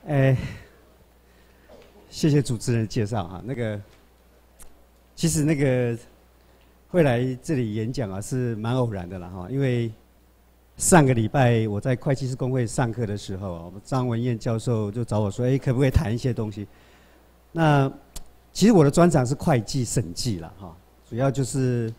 哎，谢谢主持人介绍哈。其实会来这里演讲啊，是蛮偶然的啦哈。因为上个礼拜我在会计师公会上课的时候啊，我们张文燕教授就找我说，可不可以谈一些东西？那其实我的专长是会计审计啦哈，主要就是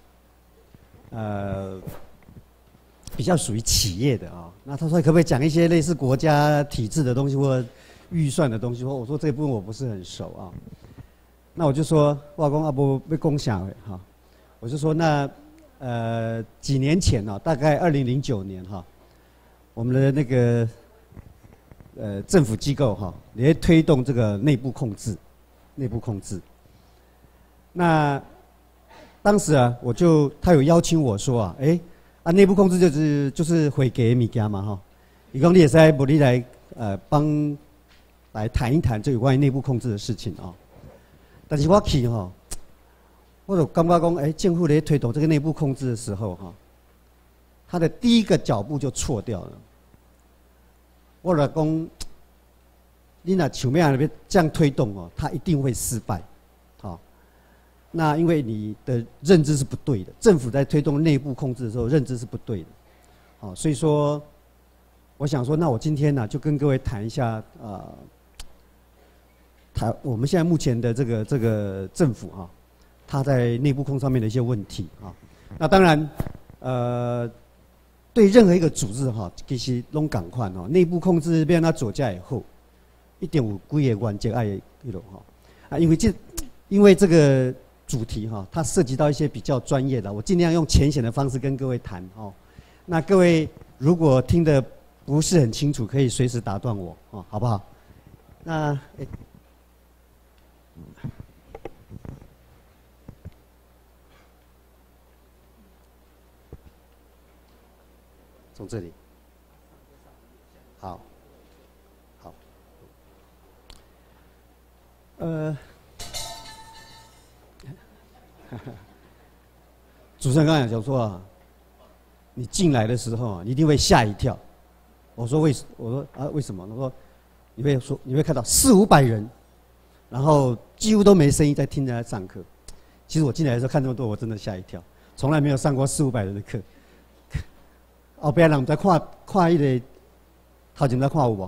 比较属于企业的啊。那他说可不可以讲一些类似国家体制的东西或预算的东西？我说这部分我不是很熟啊。那我就说，我讲啊不被共享哈，我就说几年前啊，大概2009年哈，我们的政府机构哈，也推动这个内部控制。那当时啊，他有邀请我说内部控制就是会给物件嘛哈，伊讲你也是不你来来谈一谈这有关于内部控制的事情啊。但是我去哈，我就感觉讲政府在推动这个内部控制的时候哈，他的第一个脚步就错掉了。我就讲，你那想要这样推动哦，他一定会失败。那因为你的认知是不对的，政府在推动内部控制的时候，认知是不对的，所以说，我想说，那我今天呢，就跟各位谈一下我们现在目前的这个政府哈，它在内部控上面的一些问题啊。那当然，对任何一个组织哈，其实拢同款哈，内部控制变它左驾以后，一定有几个关键爱一种哈因为这个主题哈，它涉及到一些比较专业的，我尽量用浅显的方式跟各位谈哦。那各位如果听得不是很清楚，可以随时打断我哦，好不好？那从这里，好，主持人刚才讲说啊，你进来的时候啊，你一定会吓一跳。我说为什么？他说你会看到400-500人，然后几乎都没声音在听人家上课。其实我进来的时候看这么多，我真的吓一跳，从来没有上过400-500人的课。后边人在看头前在看有无？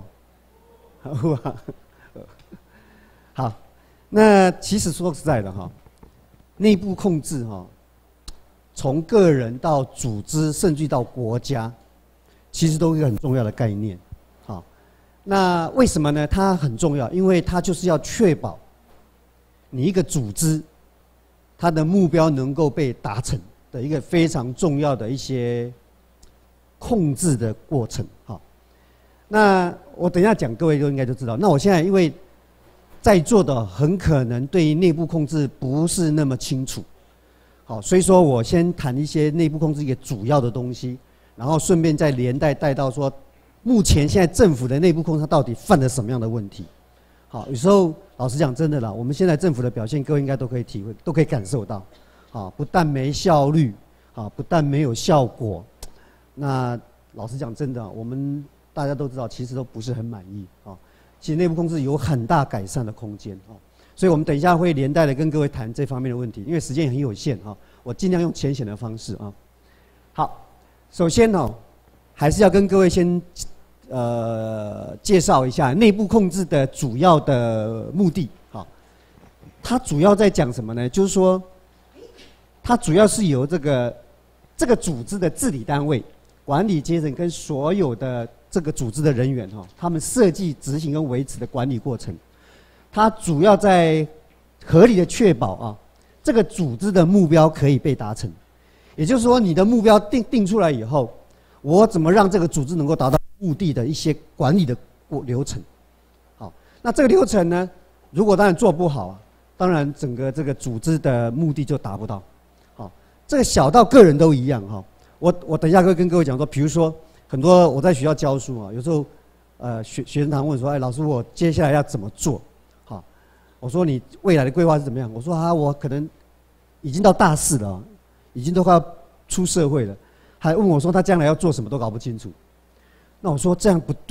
好，那其实说实在的哈，内部控制哈，从个人到组织，甚至到国家，其实都是一个很重要的概念。好，那为什么呢？它很重要，因为它就是要确保你一个组织它的目标能够被达成的一个非常重要的一些控制的过程。好，那我等一下讲，各位都应该都知道。那我现在因为在座的很可能对于内部控制不是那么清楚，好，所以说我先谈一些内部控制一个主要的东西，然后顺便再连带到说，目前现在政府的内部控制它到底犯了什么样的问题？好，有时候老实讲，真的啦，我们现在政府的表现，各位应该都可以体会，都可以感受到，好，不但没效率，好，不但没有效果，那老实讲，真的，我们大家都知道，其实都不是很满意啊。其实内部控制有很大改善的空间啊，所以我们等一下会连带的跟各位谈这方面的问题，因为时间也很有限啊，我尽量用浅显的方式啊。好，首先呢，还是要跟各位先介绍一下内部控制的主要的目的。好，它主要在讲什么呢？就是说，它主要是由这个组织的治理单位、管理阶层跟所有的这个组织的人员哈，他们设计、执行跟维持的管理过程，它主要在合理的确保啊，这个组织的目标可以被达成。也就是说，你的目标定出来以后，我怎么让这个组织能够达到目的的一些管理的流程。好，那这个流程呢，如果当然做不好啊，当然整个这个组织的目的就达不到。好，这个小到个人都一样哈。我等一下会跟各位讲说，比如说很多我在学校教书啊，有时候学生堂问说，老师我接下来要怎么做？好，我说你未来的规划是怎么样？我说我可能已经到大四了，已经都快要出社会了，还问我说他将来要做什么都搞不清楚。那我说这样不对，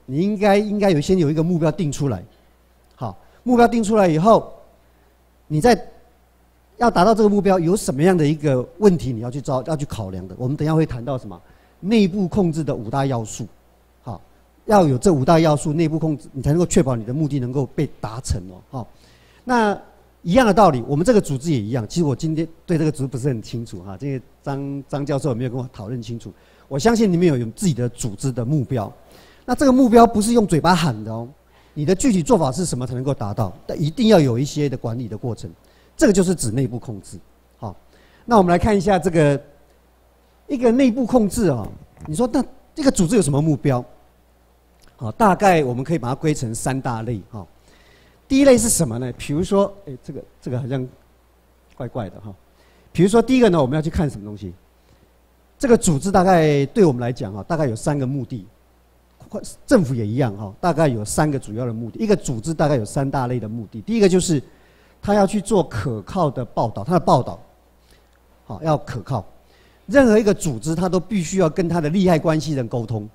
你应该先有一个目标定出来。好，目标定出来以后，你在要达到这个目标，有什么样的一个问题你要去考量的？我们等一下会谈到什么内部控制的5大要素。好，要有这5大要素内部控制，你才能够确保你的目的能够被达成哦。好，那一样的道理，我们这个组织也一样。其实我今天对这个组织不是很清楚哈，这个张教授也没有跟我讨论清楚。我相信你们有自己的组织的目标，那这个目标不是用嘴巴喊的哦，你的具体做法是什么才能够达到？但一定要有一些的管理的过程，这个就是指内部控制。好，那我们来看一下这个一个内部控制啊，你说那这个组织有什么目标？好，大概我们可以把它归成3大类哈。第一类是什么呢？比如说，这个好像怪怪的哈。比如说第一个呢，我们要去看什么东西？这个组织大概对我们来讲大概有3个目的，政府也一样大概有3个主要的目的。一个组织大概有3大类的目的。第一个就是他要去做可靠的报道，他的报道要可靠。任何一个组织，他都必须要跟他的利害关系人沟通。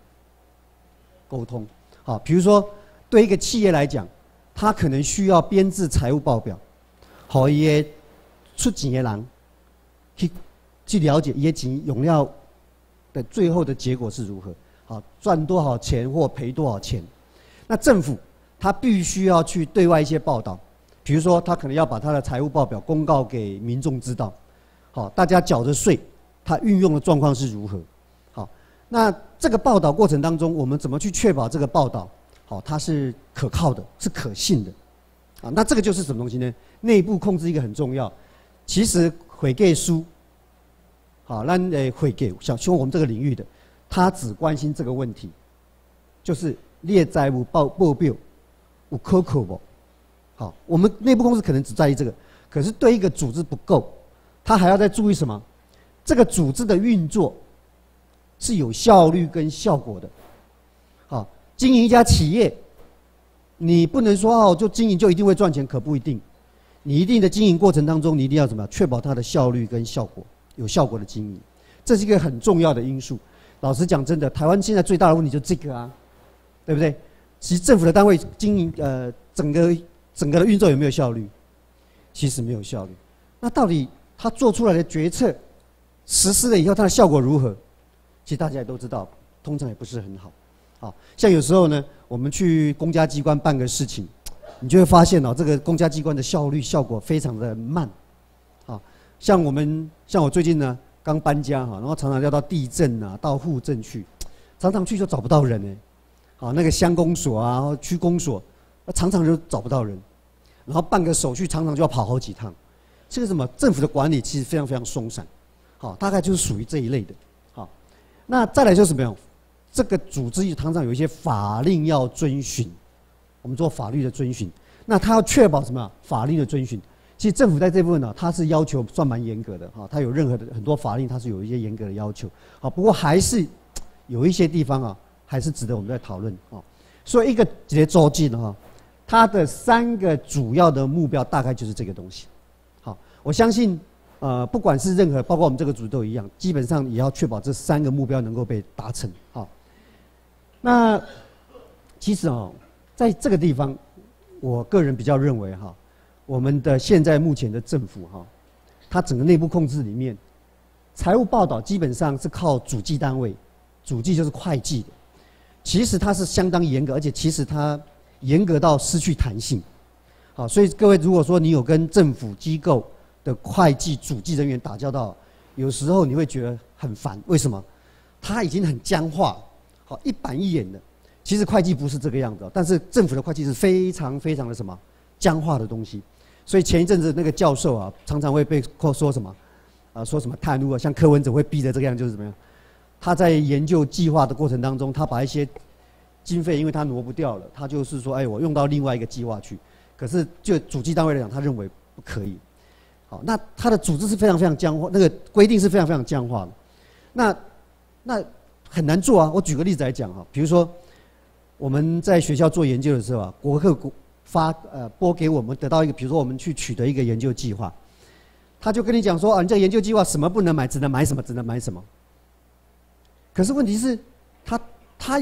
好，比如说对一个企业来讲，他可能需要编制财务报表，好，也出钱的人去了解业绩用料的最后的结果是如何，好，赚多少钱或赔多少钱。那政府他必须要去对外一些报道，比如说他可能要把他的财务报表公告给民众知道，好，大家缴的税，他运用的状况是如何。好，那这个报道过程当中，我们怎么去确保这个报道好它是可靠的，是可信的？啊，那这个就是什么东西呢？内部控制一个很重要。其实会计书。好，那会计像我们这个领域的，他只关心这个问题，就是列债务报表有可靠不？好，我们内部控制可能只在意这个，可是对一个组织不够，他还要再注意什么？这个组织的运作是有效率跟效果的。好，经营一家企业，你不能说就经营就一定会赚钱，可不一定。你一定的经营过程当中，你一定要怎么样确保它的效率跟效果。有效果的经营，这是一个很重要的因素。老实讲，真的，台湾现在最大的问题就是这个啊，对不对？其实政府的单位经营，整个的运作有没有效率？其实没有效率。那到底他做出来的决策，实施了以后，它的效果如何？其实大家也都知道，通常也不是很好。好，像有时候呢，我们去公家机关办个事情，你就会发现这个公家机关的效率效果非常的慢。像我最近呢刚搬家然后常常要到地震到户政去，常常去就找不到人好，那个乡公所啊、区公所，常常就找不到人，然后办个手续常常就要跑好几趟。这个什么政府的管理其实非常非常松散，好，大概就是属于这一类的。好，那再来就是什么样？这个组织常常有一些法令要遵循，我们做法律的遵循，那他要确保什么？法令的遵循。其实政府在这部分呢，它是要求算蛮严格的它有任何的很多法令，它是有一些严格的要求。好，不过还是有一些地方还是值得我们在讨论所以一个周记呢它的3个主要的目标大概就是这个东西。好，我相信不管是任何，包括我们这个组都一样，基本上也要确保这3个目标能够被达成。好，那其实在这个地方，我个人比较认为我们的现在目前的政府它整个内部控制里面，财务报道基本上是靠主计单位，主计就是会计的，其实它是相当严格，而且其实它严格到失去弹性。好，所以各位如果说你有跟政府机构的会计主计人员打交道，有时候你会觉得很烦，为什么？它已经很僵化，好，一板一眼的。其实会计不是这个样子但是政府的会计是非常非常的什么僵化的东西。所以前一阵子那个教授常常会被说什么说什么贪污像柯文哲会逼着这个样，就是怎么样？他在研究计划的过程当中，他把一些经费，因为他挪不掉了，他就是说，我用到另外一个计划去。可是就主计单位来讲，他认为不可以。好，那他的组织是非常非常僵化，那个规定是非常非常僵化的。那很难做我举个例子来讲比如说我们在学校做研究的时候国科拨给我们得到一个，比如说我们去取得一个研究计划，他就跟你讲说你这个研究计划什么不能买，只能买什么，只能买什么。可是问题是，他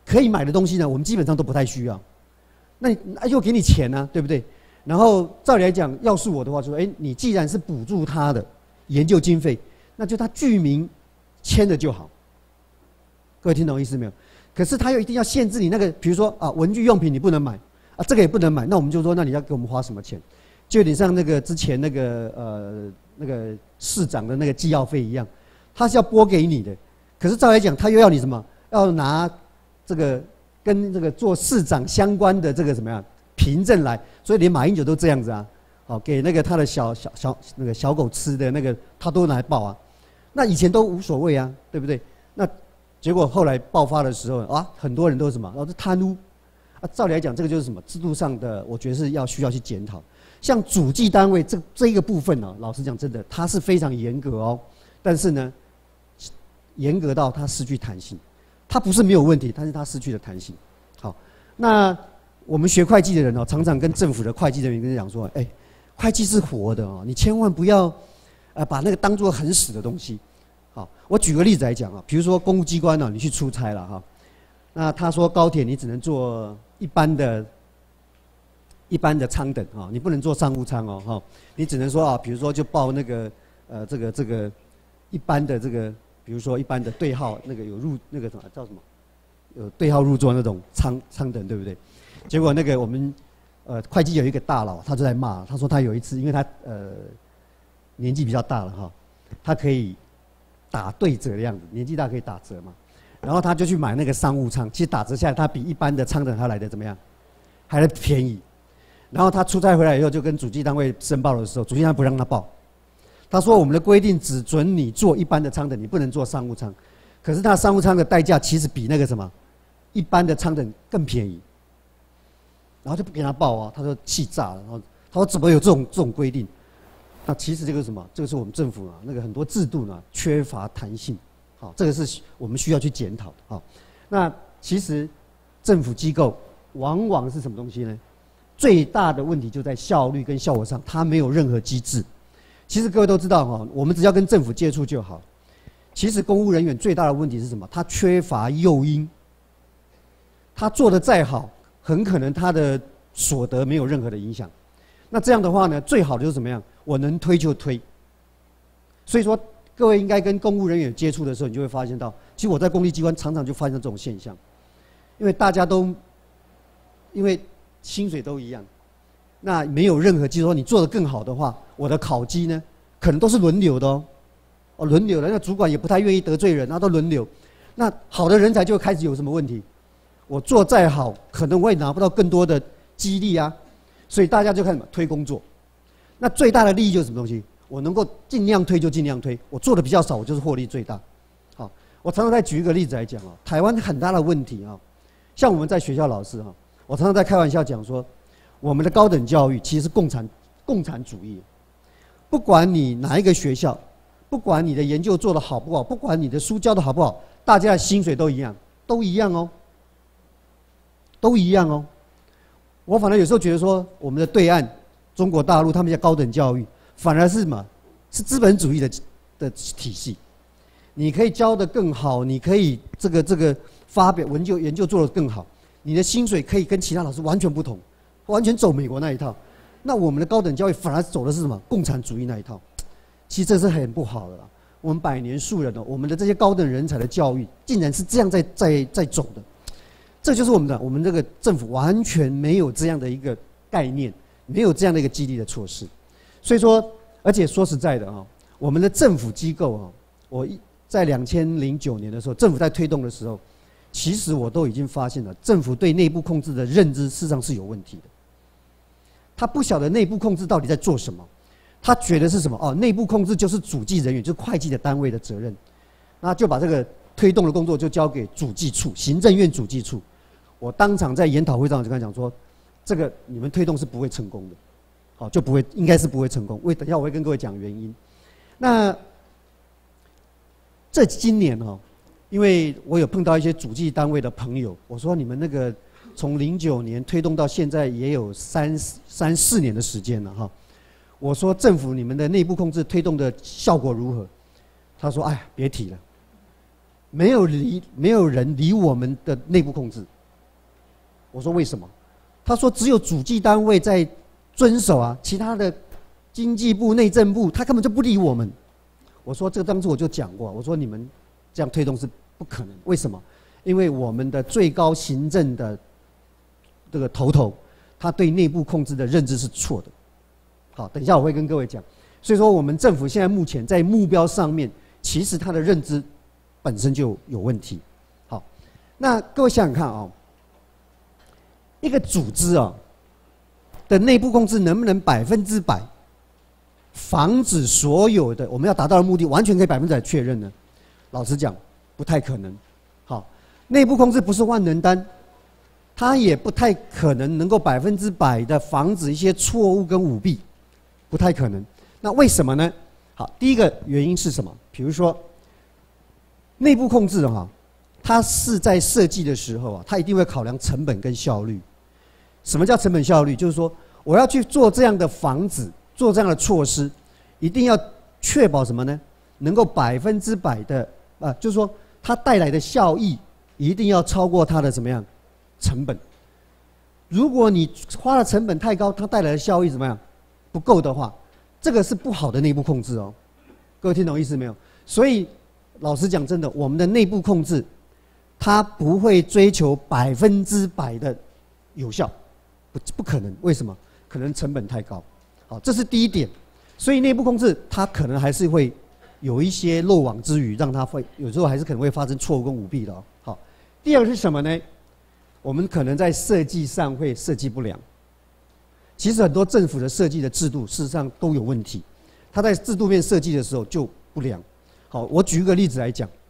可以买的东西呢，我们基本上都不太需要。那又给你钱呢、对不对？然后照理来讲，要是我的话，就说，你既然是补助他的研究经费，那就他剧名签了就好。各位听懂意思没有？可是他又一定要限制你那个，比如说啊，文具用品你不能买啊，这个也不能买。那我们就说，那你要给我们花什么钱？就有点像那个之前那个市长的那个机要费一样，他是要拨给你的。可是照来讲，他又要你什么？要拿这个跟这个做市长相关的这个怎么样凭证来？所以连马英九都这样子啊，好给那个他的那个小狗吃的那个，他都拿来报啊。那以前都无所谓啊，对不对？那结果后来爆发的时候啊，很多人都是什么？是贪污啊。照理来讲，这个就是什么制度上的，我觉得是需要去检讨。像主计单位这一个部分呢、老实讲，真的它是非常严格哦，但是呢，严格到它失去弹性。它不是没有问题，但是它失去了弹性。好，那我们学会计的人哦，常常跟政府的会计人员跟讲说，会计是活的哦，你千万不要把那个当作很死的东西。好，我举个例子来讲啊，比如说公务机关呢，你去出差了哈，那他说高铁你只能坐一般的舱等啊，你不能坐商务舱哦哈，你只能说啊，比如说就报那个这个一般的这个。比如说一般的对号那个有入那个什么叫什么，有对号入座那种舱等，对不对？结果那个我们会计有一个大佬，他就在骂，他说他有一次，因为他年纪比较大了哈，他可以打对折的样子，年纪大可以打折嘛，然后他就去买那个商务舱，其实打折下来，他比一般的舱等他来的怎么样？还来便宜。然后他出差回来以后，就跟主计单位申报的时候，主计单位不让他报。他说：“我们的规定只准你坐一般的舱等，你不能坐商务舱。可是他商务舱的代价其实比那个什么一般的舱等更便宜。”然后就不给他报啊，他说气炸了。然后他说：“怎么有这种规定？”那其实这个什么，这个是我们政府啊，那个很多制度呢缺乏弹性。好，这个是我们需要去检讨的。好，那其实政府机构往往是什么东西呢？最大的问题就在效率跟效果上，它没有任何机制。其实各位都知道哈，我们只要跟政府接触就好。其实公务人员最大的问题是什么？他缺乏诱因。他做得再好，很可能他的所得没有任何的影响。那这样的话呢，最好的就是怎么样？我能推就推。所以说，各位应该跟公务人员接触的时候，你就会发现到，其实我在公立机关常常就发现这种现象，因为大家都因为薪水都一样。那没有任何机制说你做得更好的话，我的考绩呢，可能都是轮流的哦，轮流的。那主管也不太愿意得罪人，那都轮流。那好的人才就开始有什么问题？我做再好，可能我也拿不到更多的激励啊，所以大家就开始推工作。那最大的利益就是什么东西？我能够尽量推就尽量推，我做的比较少，我就是获利最大。好，我常常再举一个例子来讲台湾很大的问题像我们在学校老师我常常在开玩笑讲说。我们的高等教育其实是共产主义，不管你哪一个学校，不管你的研究做得好不好，不管你的书教得好不好，大家的薪水都一样，都一样哦。我反而有时候觉得说，我们的对岸中国大陆他们叫高等教育，反而是什么？是资本主义的体系。你可以教得更好，你可以这个发表研究做得更好，你的薪水可以跟其他老师完全不同。完全走美国那一套，那我们的高等教育反而走的是什么？共产主义那一套，其实这是很不好的啦。我们百年树人我们的这些高等人才的教育，竟然是这样在走的，这就是我们这个政府完全没有这样的一个概念，没有这样的一个激励的措施。所以说，而且说实在的我们的政府机构我在2009年的时候，政府在推动的时候，其实我都已经发现了，政府对内部控制的认知事实上是有问题的。他不晓得内部控制到底在做什么，他觉得是什么？内部控制就是主计人员，就是会计的单位的责任，那就把这个推动的工作就交给主计处、行政院主计处。我当场在研讨会上就跟他讲说，这个你们推动是不会成功的，就不会，应该是不会成功。等一下我会跟各位讲原因。那今年因为我有碰到一些主计单位的朋友，我说你们那个。从09年推动到现在也有3、4年的时间了我说政府你们的内部控制推动的效果如何？他说：“哎呀，别提了， 没有人理我们的内部控制。我说为什么？他说只有主计单位在遵守啊，其他的经济部、内政部他根本就不理我们。我说这个当初我就讲过，我说你们这样推动是不可能。为什么？因为我们的最高行政的这个头，他对内部控制的认知是错的。好，等一下我会跟各位讲。所以说，我们政府现在目前在目标上面，其实他的认知本身就有问题。好，那各位想想看啊，一个组织啊的内部控制能不能100%防止所有的我们要达到的目的完全可以100%确认呢？老实讲，不太可能。好，内部控制不是万能丹，它也不太可能够100%的防止一些错误跟舞弊，不太可能。那为什么呢？好，第一个原因是什么？比如说，内部控制哈，它是在设计的时候啊，它一定会考量成本跟效率。什么叫成本效率？就是说，我要去做这样的房子，做这样的措施，一定要确保什么呢？能够100%的就是说它带来的效益一定要超过它的怎么样成本。如果你花的成本太高，它带来的效益怎么样不够的话，这个是不好的内部控制哦。各位听懂意思没有？所以老实讲，真的，我们的内部控制它不会追求100%的有效，不可能。为什么？可能成本太高。好，这是第一点。所以内部控制它可能还是会有一些漏网之鱼，让它会有时候还是可能会发生错误跟舞弊的哦。好，第二个是什么呢？我们可能在设计上会设计不良。其实很多政府的设计的制度，事实上都有问题。它在制度面设计的时候就不良。好，我举一个例子来讲。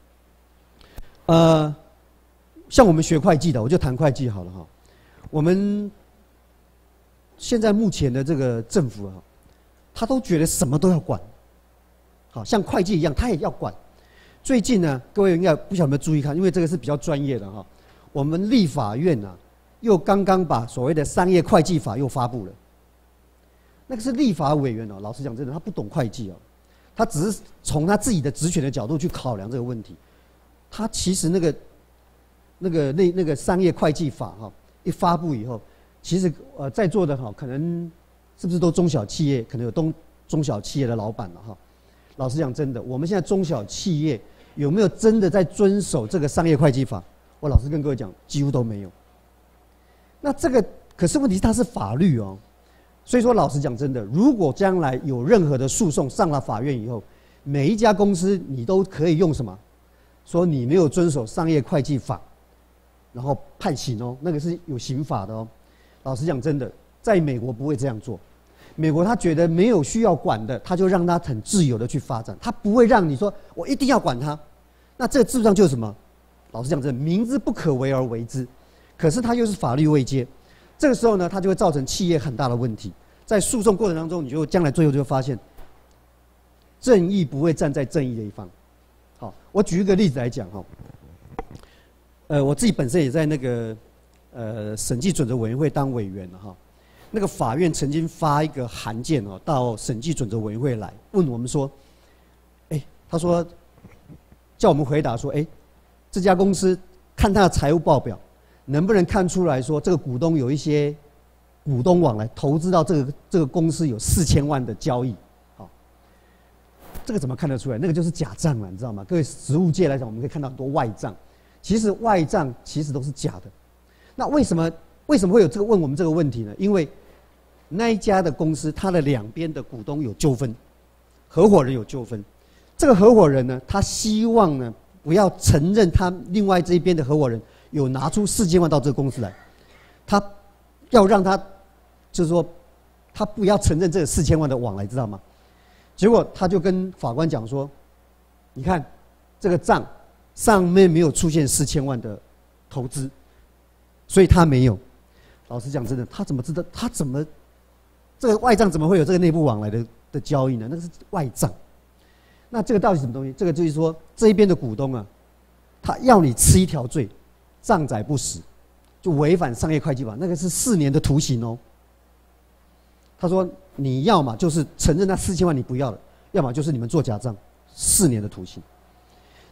像我们学会计的，我就谈会计好了哈。我们现在目前的这个政府啊，他都觉得什么都要管。好像会计一样，他也要管。最近呢，各位应该不晓得有没有注意看，因为这个是比较专业的哈。我们立法院啊，又刚刚把所谓的商业会计法又发布了。那个是立法委员哦，老实讲真的，他不懂会计哦，他只是从他自己的职权的角度去考量这个问题。他其实那个商业会计法哈一发布以后，其实在座的哈可能是不是都中小企业，可能有中小企业的老板了哈。老实讲真的，我们现在中小企业有没有真的在遵守这个商业会计法？我老实跟各位讲，几乎都没有。那这个可是问题是它是法律哦，所以说老实讲真的，如果将来有任何的诉讼上了法院以后，每一家公司你都可以用什么？说你没有遵守商业会计法，然后判刑哦，那个是有刑法的哦。老实讲真的，在美国不会这样做。美国他觉得没有需要管的，他就让他很自由的去发展，他不会让你说我一定要管他。那这个制度上就是什么？老实讲真的，明知不可为而为之，可是他又是法律未接，这个时候呢，他就会造成企业很大的问题。在诉讼过程当中，你就将来最后就会发现，正义不会站在正义的一方。好，我举一个例子来讲哈。我自己本身也在那个审计准则委员会当委员了哈。那个法院曾经发一个函件哦，到审计准则委员会来问我们说，他说叫我们回答说，这家公司看他的财务报表，能不能看出来说这个股东有一些股东往来投资到这个公司有4000万的交易，好，这个怎么看得出来？那个就是假账了，你知道吗？各位实务界来讲，我们可以看到很多外账，其实外账其实都是假的。那为什么会有这个问我们这个问题呢？因为那一家的公司，它的两边的股东有纠纷，合伙人有纠纷。这个合伙人呢，他希望呢不要承认他另外这一边的合伙人有拿出4000万到这个公司来，他要让他就是说他不要承认这个4000万的往来，知道吗？结果他就跟法官讲说，你看这个账上面没有出现4000万的投资，所以他没有。老实讲真的，他怎么知道？他怎么这个外账怎么会有这个内部往来的交易呢？那个是外账。那这个到底是什么东西？这个就是说这一边的股东啊，他要你吃一条罪，账载不实，就违反商业会计法，那个是4年的徒刑哦。他说你要么就是承认那4000万你不要了，要么就是你们做假账，4年的徒刑。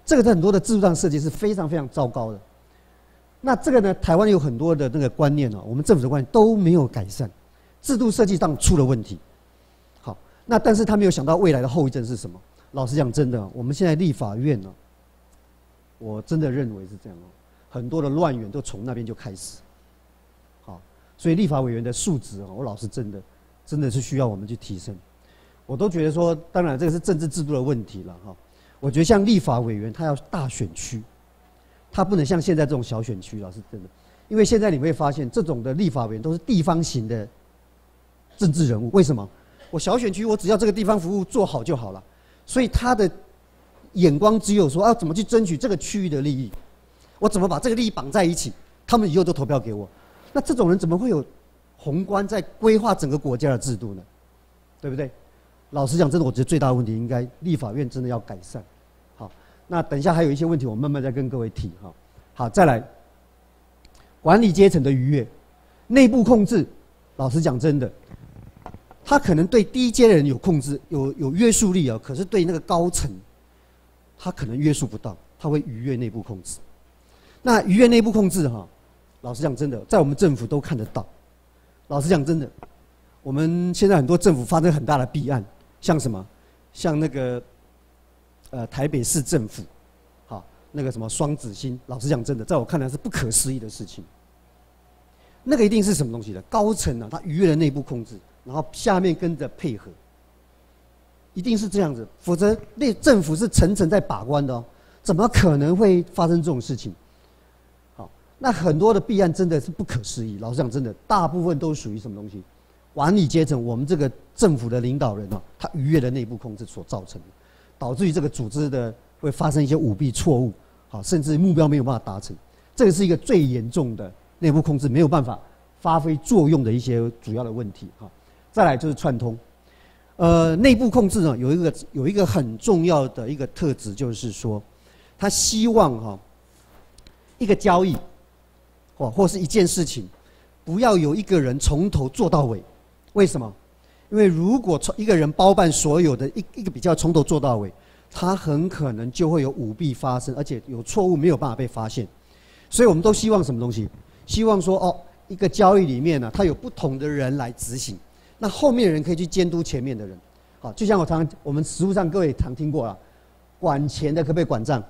这个在很多的制度上设计是非常非常糟糕的。那这个呢，台湾有很多的那个观念我们政府的观念都没有改善，制度设计上出了问题。好，那但是他没有想到未来的后遗症是什么？老实讲，真的，我们现在立法院我真的认为是这样很多的乱源都从那边就开始。好，所以立法委员的素质我老实真的是需要我们去提升。我都觉得说，当然这个是政治制度的问题了我觉得像立法委员，他要大选区，他不能像现在这种小选区，老实真的，因为现在你会发现，这种的立法委员都是地方型的政治人物。为什么？我小选区，我只要这个地方服务做好就好了，所以他的眼光只有说怎么去争取这个区域的利益，我怎么把这个利益绑在一起，他们以后都投票给我。那这种人怎么会有宏观在规划整个国家的制度呢？对不对？老实讲，真的，我觉得最大的问题应该立法院真的要改善。好，那等一下还有一些问题，我慢慢再跟各位提好，再来，管理阶层的逾越，内部控制，老实讲，真的，他可能对低阶的人有控制、有约束力可是对那个高层，他可能约束不到，他会逾越内部控制。那逾越内部控制老实讲，真的，在我们政府都看得到。老实讲，真的，我们现在很多政府发生很大的弊案。像什么？像那个台北市政府，那个什么双子星，老实讲，真的，在我看来是不可思议的事情。那个一定是什么东西的？高层他逾越了内部控制，然后下面跟着配合，一定是这样子，否则政府是层层在把关的怎么可能会发生这种事情？好，那很多的弊案真的是不可思议。老实讲，真的，大部分都属于什么东西？管理阶层，我们这个政府的领导人他逾越了内部控制所造成的，导致于这个组织的会发生一些舞弊错误，甚至目标没有办法达成，这个是一个最严重的内部控制没有办法发挥作用的一些主要的问题再来就是串通，内部控制呢有一个很重要的一个特质，就是说，他希望一个交易或是一件事情，不要有一个人从头做到尾。为什么？因为如果一个人包办所有的一个比较从头做到尾，他很可能就会有舞弊发生，而且有错误没有办法被发现。所以我们都希望什么东西？希望说一个交易里面呢，他有不同的人来执行，那后面的人可以去监督前面的人。好，就像我们实务上各位常听过了，管钱的可不可以管账？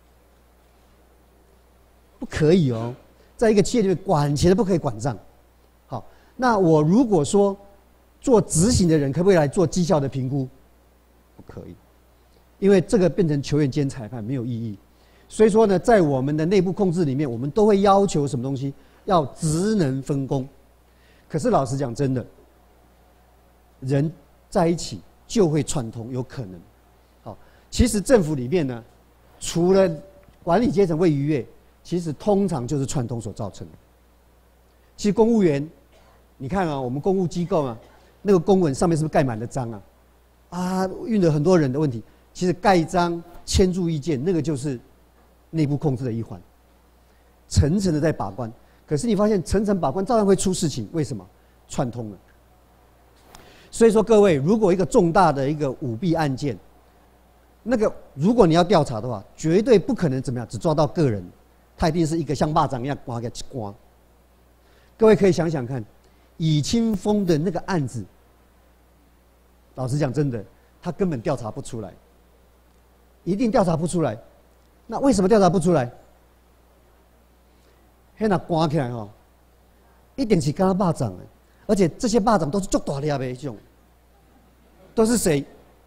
不可以在一个企业里面，管钱的不可以管账。好，那我如果说做执行的人可不可以来做绩效的评估？不可以，因为这个变成球员兼裁判没有意义。所以说呢，在我们的内部控制里面，我们都会要求什么东西？要职能分工。可是老实讲，真的，人在一起就会串通，有可能。好，其实政府里面呢，除了管理阶层会逾越，其实通常就是串通所造成的。其实公务员，你看我们公务机构那个公文上面是不是盖满了章运了很多人的问题。其实盖章、签注意见，那个就是内部控制的一环，层层的在把关。可是你发现层层把关照样会出事情，为什么？串通了。所以说各位，如果一个重大的一个舞弊案件，那个如果你要调查的话，绝对不可能怎么样，只抓到个人，他一定是一个像蚂蚱一样刮给刮。各位可以想想看，以清风的那个案子，老实讲，真的，他根本调查不出来，一定调查不出来。那为什么调查不出来？那刮起来一定是跟他蚂蚱的，而且这些蚂蚱都是足大粒的那种，都是谁？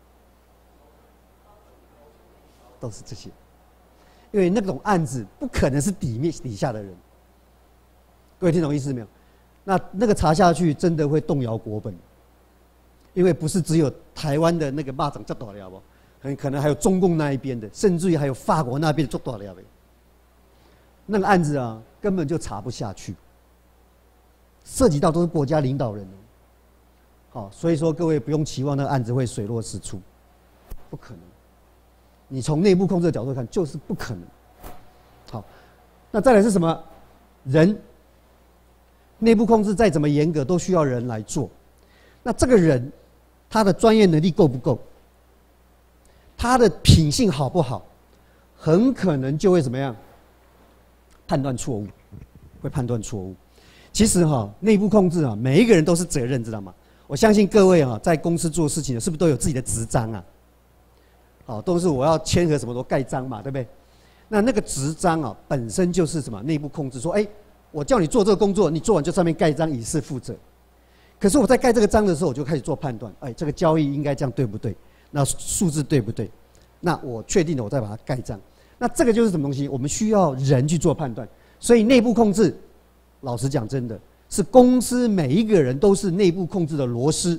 都是这些，因为那种案子不可能是底下的人。各位听懂意思没有？那个查下去真的会动摇国本，因为不是只有台湾的那个蚂蚱足大粒不，很可能还有中共那一边的，甚至于还有法国那边的足大粒的。那个案子根本就查不下去，涉及到都是国家领导人好，所以说各位不用期望那个案子会水落石出，不可能。你从内部控制的角度看，就是不可能。好，那再来是什么？人，内部控制再怎么严格，都需要人来做。那这个人，他的专业能力够不够？他的品性好不好？ 很可能就会怎么样？判断错误，会判断错误。其实内部控制每一个人都是责任，知道吗？我相信各位在公司做事情是不是都有自己的执章啊？好，都是我要签合什么都盖章嘛，对不对？那个执章本身就是什么？内部控制，说我叫你做这个工作，你做完就上面盖章以示负责。可是我在盖这个章的时候，我就开始做判断，这个交易应该这样对不对？那数字对不对？那我确定了，我再把它盖章。那这个就是什么东西？我们需要人去做判断。所以内部控制，老实讲，真的是公司每一个人都是内部控制的螺丝，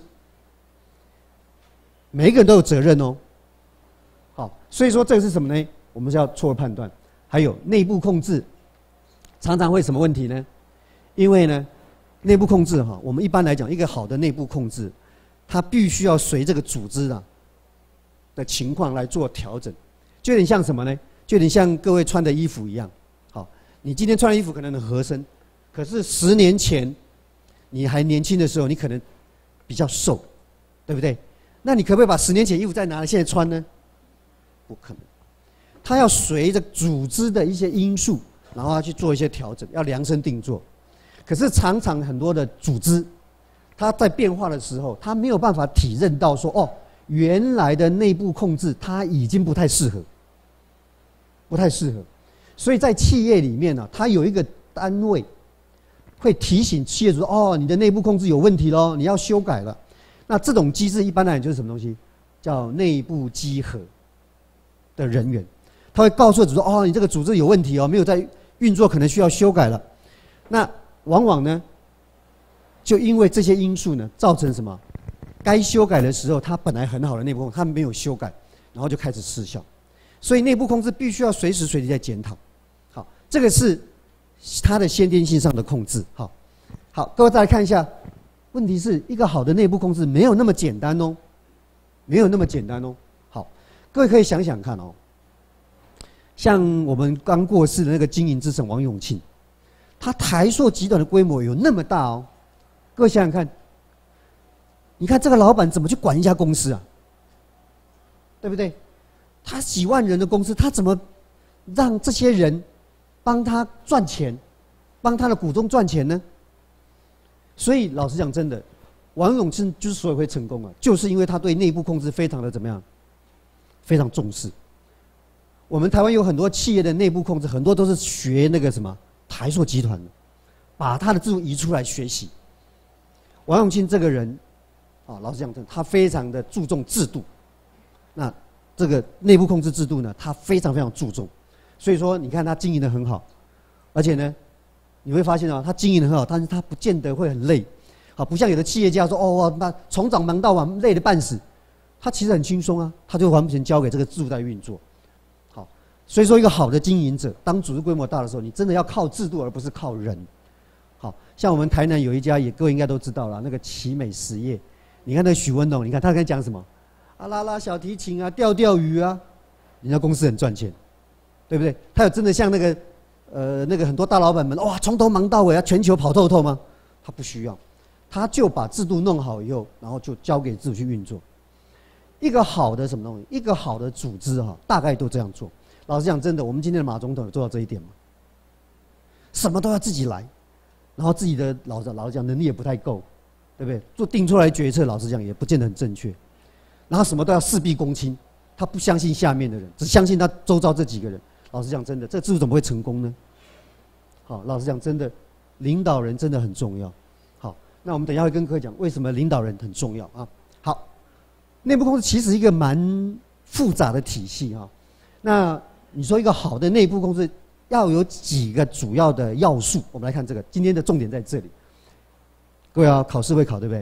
每一个人都有责任哦。好，所以说这个是什么呢？我们是要错误判断。还有内部控制常常会什么问题呢？因为呢，内部控制我们一般来讲，一个好的内部控制，它必须要随这个组织的情况来做调整，就有点像什么呢？就有点像各位穿的衣服一样。好，你今天穿的衣服可能很合身，可是10年前你还年轻的时候，你可能比较瘦，对不对？那你可不可以把10年前衣服再拿来现在穿呢？不可能。它要随着组织的一些因素，然后要去做一些调整，要量身定做。可是常常很多的组织，它在变化的时候，它没有办法体认到说，原来的内部控制它已经不太适合，不太适合。所以在企业里面它有一个单位会提醒企业主说，你的内部控制有问题咯，你要修改了。那这种机制一般来讲就是什么东西？叫内部稽核的人员，他会告诉组织说，你这个组织有问题没有在运作，可能需要修改了。那往往呢，就因为这些因素呢，造成什么？该修改的时候，它本来很好的内部控制，它没有修改，然后就开始失效。所以内部控制必须要随时随地在检讨。好，这个是它的先天性上的控制。好，各位再来看一下，问题是一个好的内部控制没有那么简单哦，没有那么简单哦。好，各位可以想想看像我们刚过世的那个经营之神王永庆，他台塑集团的规模有那么大哦，各位想想看，你看这个老板怎么去管一家公司啊？对不对？他几万人的公司，他怎么让这些人帮他赚钱，帮他的股东赚钱呢？所以老实讲，真的，王永庆之所以会成功就是因为他对内部控制非常的怎么样，非常重视。我们台湾有很多企业的内部控制，很多都是学那个什么台塑集团的，把他的制度移出来学习。王永庆这个人老实讲，他非常的注重制度。那这个内部控制制度呢，他非常非常注重。所以说，你看他经营的很好，而且呢，你会发现他经营的很好，但是他不见得会很累。不像有的企业家说，那从早忙到晚，累得半死。他其实很轻松他就完全交给这个制度在运作。好，所以说一个好的经营者，当组织规模大的时候，你真的要靠制度，而不是靠人。好像我们台南有一家，各位应该都知道了，那个奇美实业。你看那个许文龙，你看他在讲什么？拉拉小提琴钓钓鱼人家公司很赚钱，对不对？他有真的像那个很多大老板们从头忙到尾全球跑透透吗？他不需要，他就把制度弄好以后，然后就交给制度去运作。一个好的什么东西？一个好的组织大概都这样做。老实讲，真的，我们今天的马总统有做到这一点吗？什么都要自己来，然后自己的老实讲能力也不太够，对不对？定出来决策，老实讲也不见得很正确。然后什么都要事必躬亲，他不相信下面的人，只相信他周遭这几个人。老实讲，真的，这个制度怎么会成功呢？好，老实讲，真的，领导人真的很重要。好，那我们等一下会跟各位讲为什么领导人很重要好，内部控制其实是一个蛮复杂的体系那你说一个好的内部控制要有几个主要的要素？我们来看这个，今天的重点在这里。各位考试会考，对不对？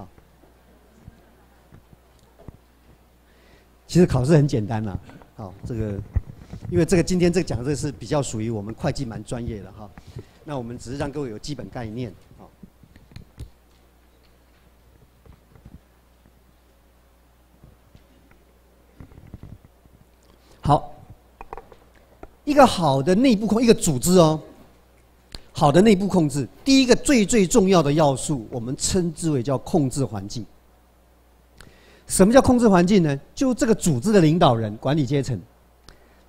其实考试很简单好，这个因为这个今天讲的这个是比较属于我们会计蛮专业的那我们只是让各位有基本概念好，一个好的内部控，一个组织好的内部控制，第一个最重要的要素，我们称之为叫控制环境。什么叫控制环境呢？就这个组织的领导人、管理阶层，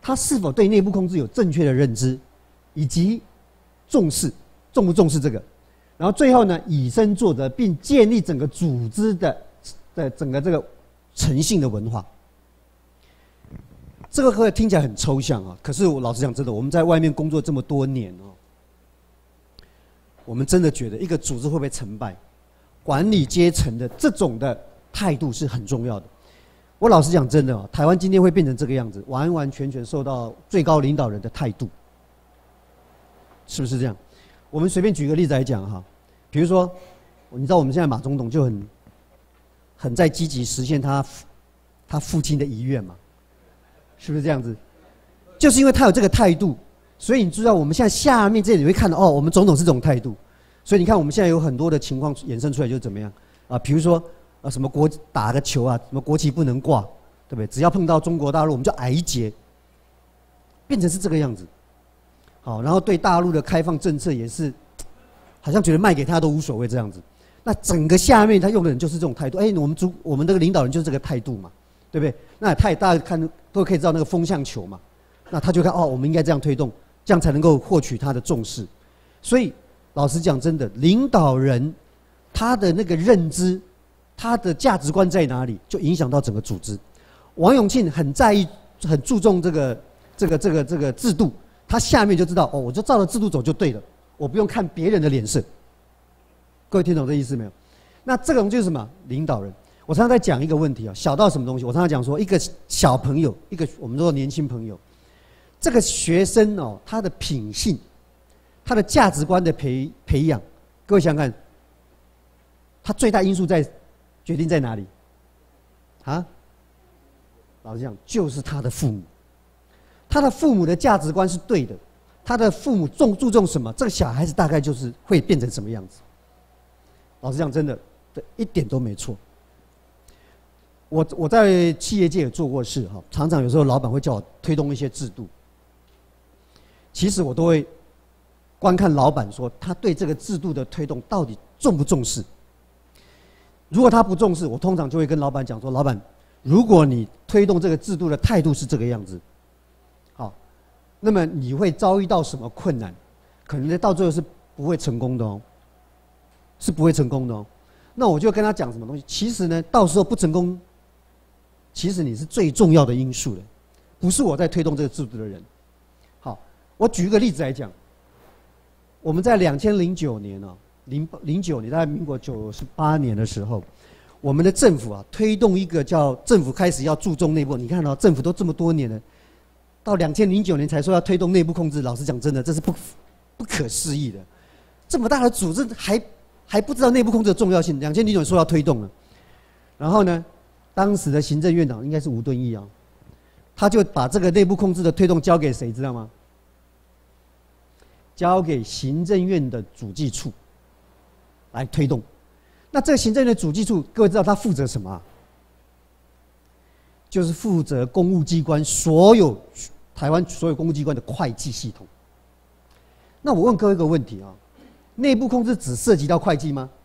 他是否对内部控制有正确的认知，以及重不重视这个。然后最后呢，以身作则，并建立整个组织的整个这个诚信的文化。这个课听起来很抽象啊，可是我老实讲，真的，我们在外面工作这么多年哦，我们真的觉得一个组织会不会成败，管理阶层的这种的态度是很重要的。我老实讲，真的哦，台湾今天会变成这个样子，完完全全受到最高领导人的态度，是不是这样？我们随便举个例子来讲哈，比如说，你知道我们现在马总统就很在积极实现他父亲的遗愿嘛，是不是这样子？就是因为他有这个态度，所以你知道我们现在下面这里会看到哦，我们总统是这种态度，所以你看我们现在有很多的情况衍生出来就是怎么样啊？比如说什么打个球啊，什么国旗不能挂，对不对？只要碰到中国大陆，我们就挨一截，变成是这个样子。好，然后对大陆的开放政策也是，好像觉得卖给他都无所谓这样子。那整个下面他用的人就是这种态度，我们这个领导人就是这个态度嘛，对不对？那大家看都可以知道那个风向球嘛，那他就看哦，我们应该这样推动，这样才能够获取他的重视。所以老实讲，真的，领导人他的那个认知，他的价值观在哪里，就影响到整个组织。王永庆很在意、很注重这个制度，他下面就知道哦，我就照着制度走就对了，我不用看别人的脸色。各位听懂这意思没有？那这种就是什么？领导人。我常常在讲一个问题啊，小到什么东西？我常常讲说，一个小朋友，一个我们说年轻朋友，这个学生哦，他的品性，他的价值观的培养，各位想想看，他最大因素决定在哪里？啊？老实讲，就是他的父母。他的父母的价值观是对的，他的父母注重什么，这个小孩子大概就是会变成什么样子。老实讲，真的，这一点都没错。我在企业界也做过事哈，常常有时候老板会叫我推动一些制度，其实我都会观看老板说他对这个制度的推动到底重不重视。如果他不重视，我通常就会跟老板讲说，老板，如果你推动这个制度的态度是这个样子，好，那么你会遭遇到什么困难？可能到最后是不会成功的哦，是不会成功的哦。那我就跟他讲什么东西？其实呢，到时候不成功，其实你是最重要的因素了，不是我在推动这个制度的人。好，我举一个例子来讲，我们在2009年哦，09年，大概民国98年的时候，我们的政府啊推动一个叫政府开始要注重内部。你看到政府都这么多年了，到2009年才说要推动内部控制。老实讲，真的这是不可思议的，这么大的组织还不知道内部控制的重要性。2009年说要推动了，然后呢，当时的行政院长应该是吴敦义啊，他就把这个内部控制的推动交给谁，知道吗？交给行政院的主计处来推动。那这个行政院的主计处，各位知道他负责什么啊？就是负责公务机关台湾所有公务机关的会计系统。那我问各位一个问题啊，内部控制只涉及到会计吗？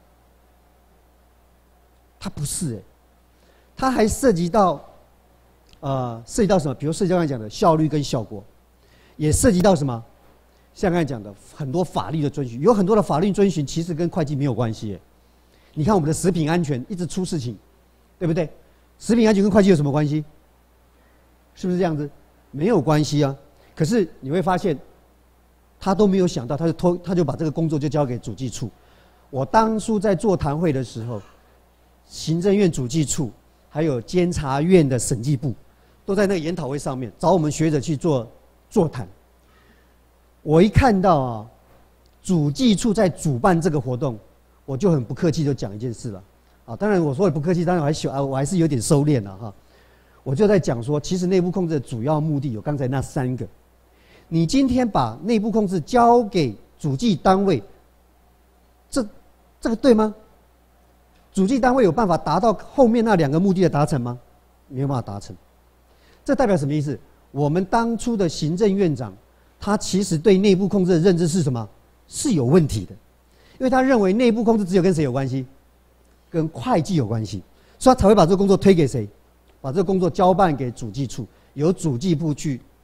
它不是它还涉及到什么？比如涉及到刚才讲的效率跟效果，也涉及到什么？像刚才讲的很多法律的遵循，有很多的法律遵循其实跟会计没有关系。你看我们的食品安全一直出事情，对不对？食品安全跟会计有什么关系？是不是这样子？没有关系啊。可是你会发现，他都没有想到，他就把这个工作就交给主计处。我当初在座谈会的时候，行政院主计处还有监察院的审计部都在那个研讨会上面找我们学者去座谈。我一看到啊，主计处在主办这个活动，我就很不客气就讲一件事了啊。当然我说的不客气，当然我还是有点收敛了哈。我就在讲说，其实内部控制的主要目的有刚才那3个。你今天把内部控制交给主计单位，这个对吗？主计单位有办法达到后面那2个目的的达成吗？没有办法达成。这代表什么意思？我们当初的行政院长，他其实对内部控制的认知是什么？是有问题的，因为他认为内部控制只有跟谁有关系？跟会计有关系，所以他才会把这个工作推给谁？把这个工作交办给主计处，由主计部去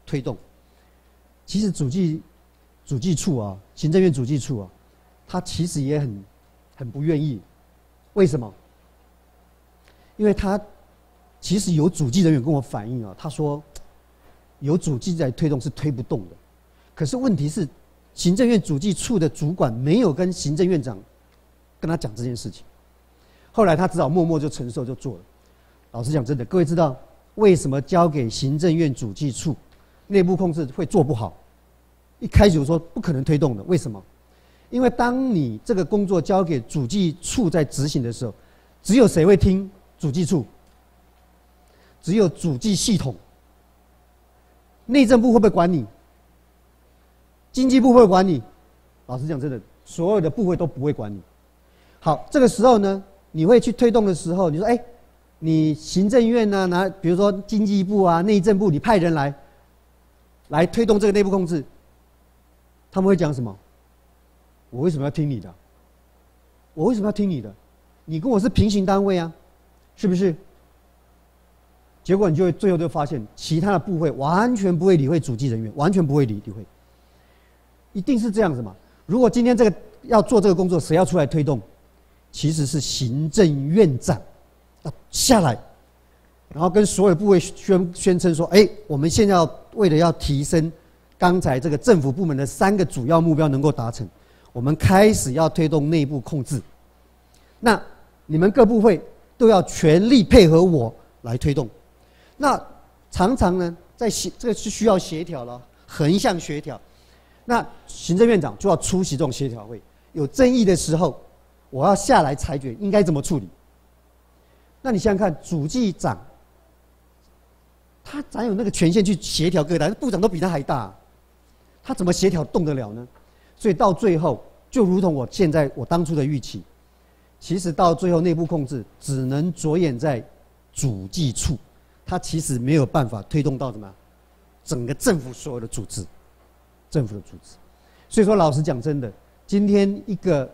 推动。其实主计处啊，行政院主计处啊，他其实也很不愿意。为什么？因为他其实有主计人员跟我反映啊，他说有主计在推动是推不动的。可是问题是，行政院主计处的主管没有跟行政院长跟他讲这件事情，后来他只好默默就承受就做了。老实讲，真的，各位知道为什么交给行政院主计处内部控制会做不好？一开始就说不可能推动的，为什么？因为当你这个工作交给主计处在执行的时候，只有谁会听主计处？只有主计系统。内政部会不会管你？经济部会不会管你？老实讲，真的，所有的部会都不会管你。好，这个时候呢，你会去推动的时候，你说，你行政院呢，比如说经济部啊、内政部，你派人来推动这个内部控制，他们会讲什么？我为什么要听你的？我为什么要听你的？你跟我是平行单位啊，是不是？结果你就会最后就发现，其他的部会完全不会理会主计人员，完全不会理会，一定是这样子嘛？如果今天这个要做这个工作，谁要出来推动？其实是行政院长要下来，然后跟所有部会宣称说：我们现在为了要提升刚才这个政府部门的3个主要目标能够达成，我们开始要推动内部控制。那你们各部会都要全力配合我来推动。那常常呢，这个是需要协调了，横向协调。那行政院长就要出席这种协调会，有争议的时候，我要下来裁决应该怎么处理。那你想想看，主计长他哪有那个权限去协调各单？部长都比他还大，他怎么协调动得了呢？所以到最后，就如同我当初的预期，其实到最后内部控制只能着眼在主计处，他其实没有办法推动到什么整个政府所有的组织，政府的组织。所以说，老实讲，真的，今天一个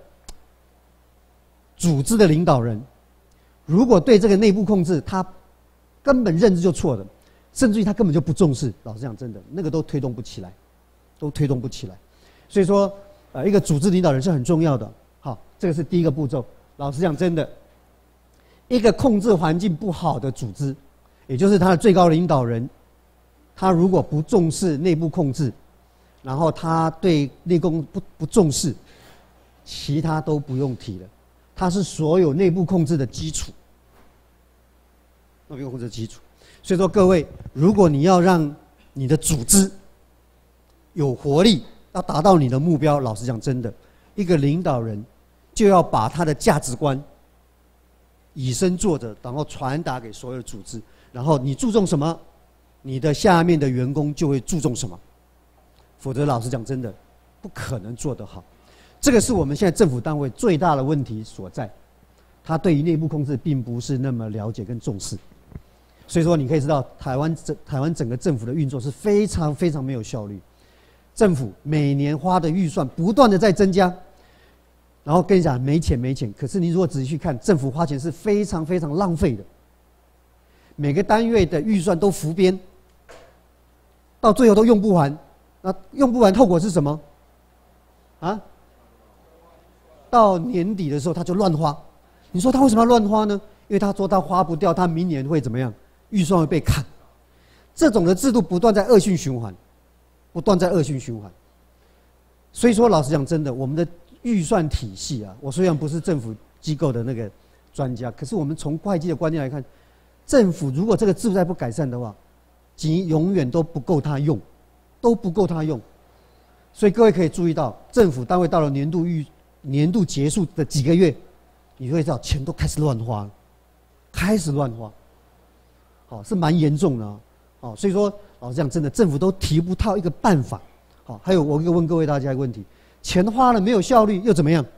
组织的领导人，如果对这个内部控制他根本认知就错了，甚至于他根本就不重视，老实讲，真的那个都推动不起来，都推动不起来。所以说，一个组织领导人是很重要的。好，这个是第一个步骤。老实讲，真的，一个控制环境不好的组织，也就是他的最高领导人，他如果不重视内部控制，然后他对内功不重视，其他都不用提了。它是所有内部控制的基础，内部控制的基础。所以说，各位，如果你要让你的组织有活力，要达到你的目标，老实讲，真的，一个领导人就要把他的价值观以身作则，然后传达给所有的组织。然后你注重什么，你的下面的员工就会注重什么。否则，老实讲，真的不可能做得好。这个是我们现在政府单位最大的问题所在，他对于内部控制并不是那么了解跟重视。所以说，你可以知道，台湾整个政府的运作是非常非常没有效率。政府每年花的预算不断的在增加，然后跟你讲没钱，可是你如果仔细去看，政府花钱是非常非常浪费的，每个单位的预算都浮编，到最后都用不完。那用不完后果是什么？啊？到年底的时候他就乱花。你说他为什么要乱花呢？因为他说他花不掉，他明年会怎么样？预算会被砍。这种的制度不断在恶性循环，不断在恶性循环。所以说，老实讲，真的，我们的预算体系啊，我虽然不是政府机构的那个专家，可是我们从会计的观念来看，政府如果这个制度再不改善的话，钱永远都不够他用，都不够他用。所以各位可以注意到，政府单位到了年度结束的几个月，你会知道钱都开始乱花，开始乱花，好，是蛮严重的啊。好，所以说老实讲，真的政府都提不到一个办法。好，还有我问各位大家一个问题：钱花了没有效率又怎么样？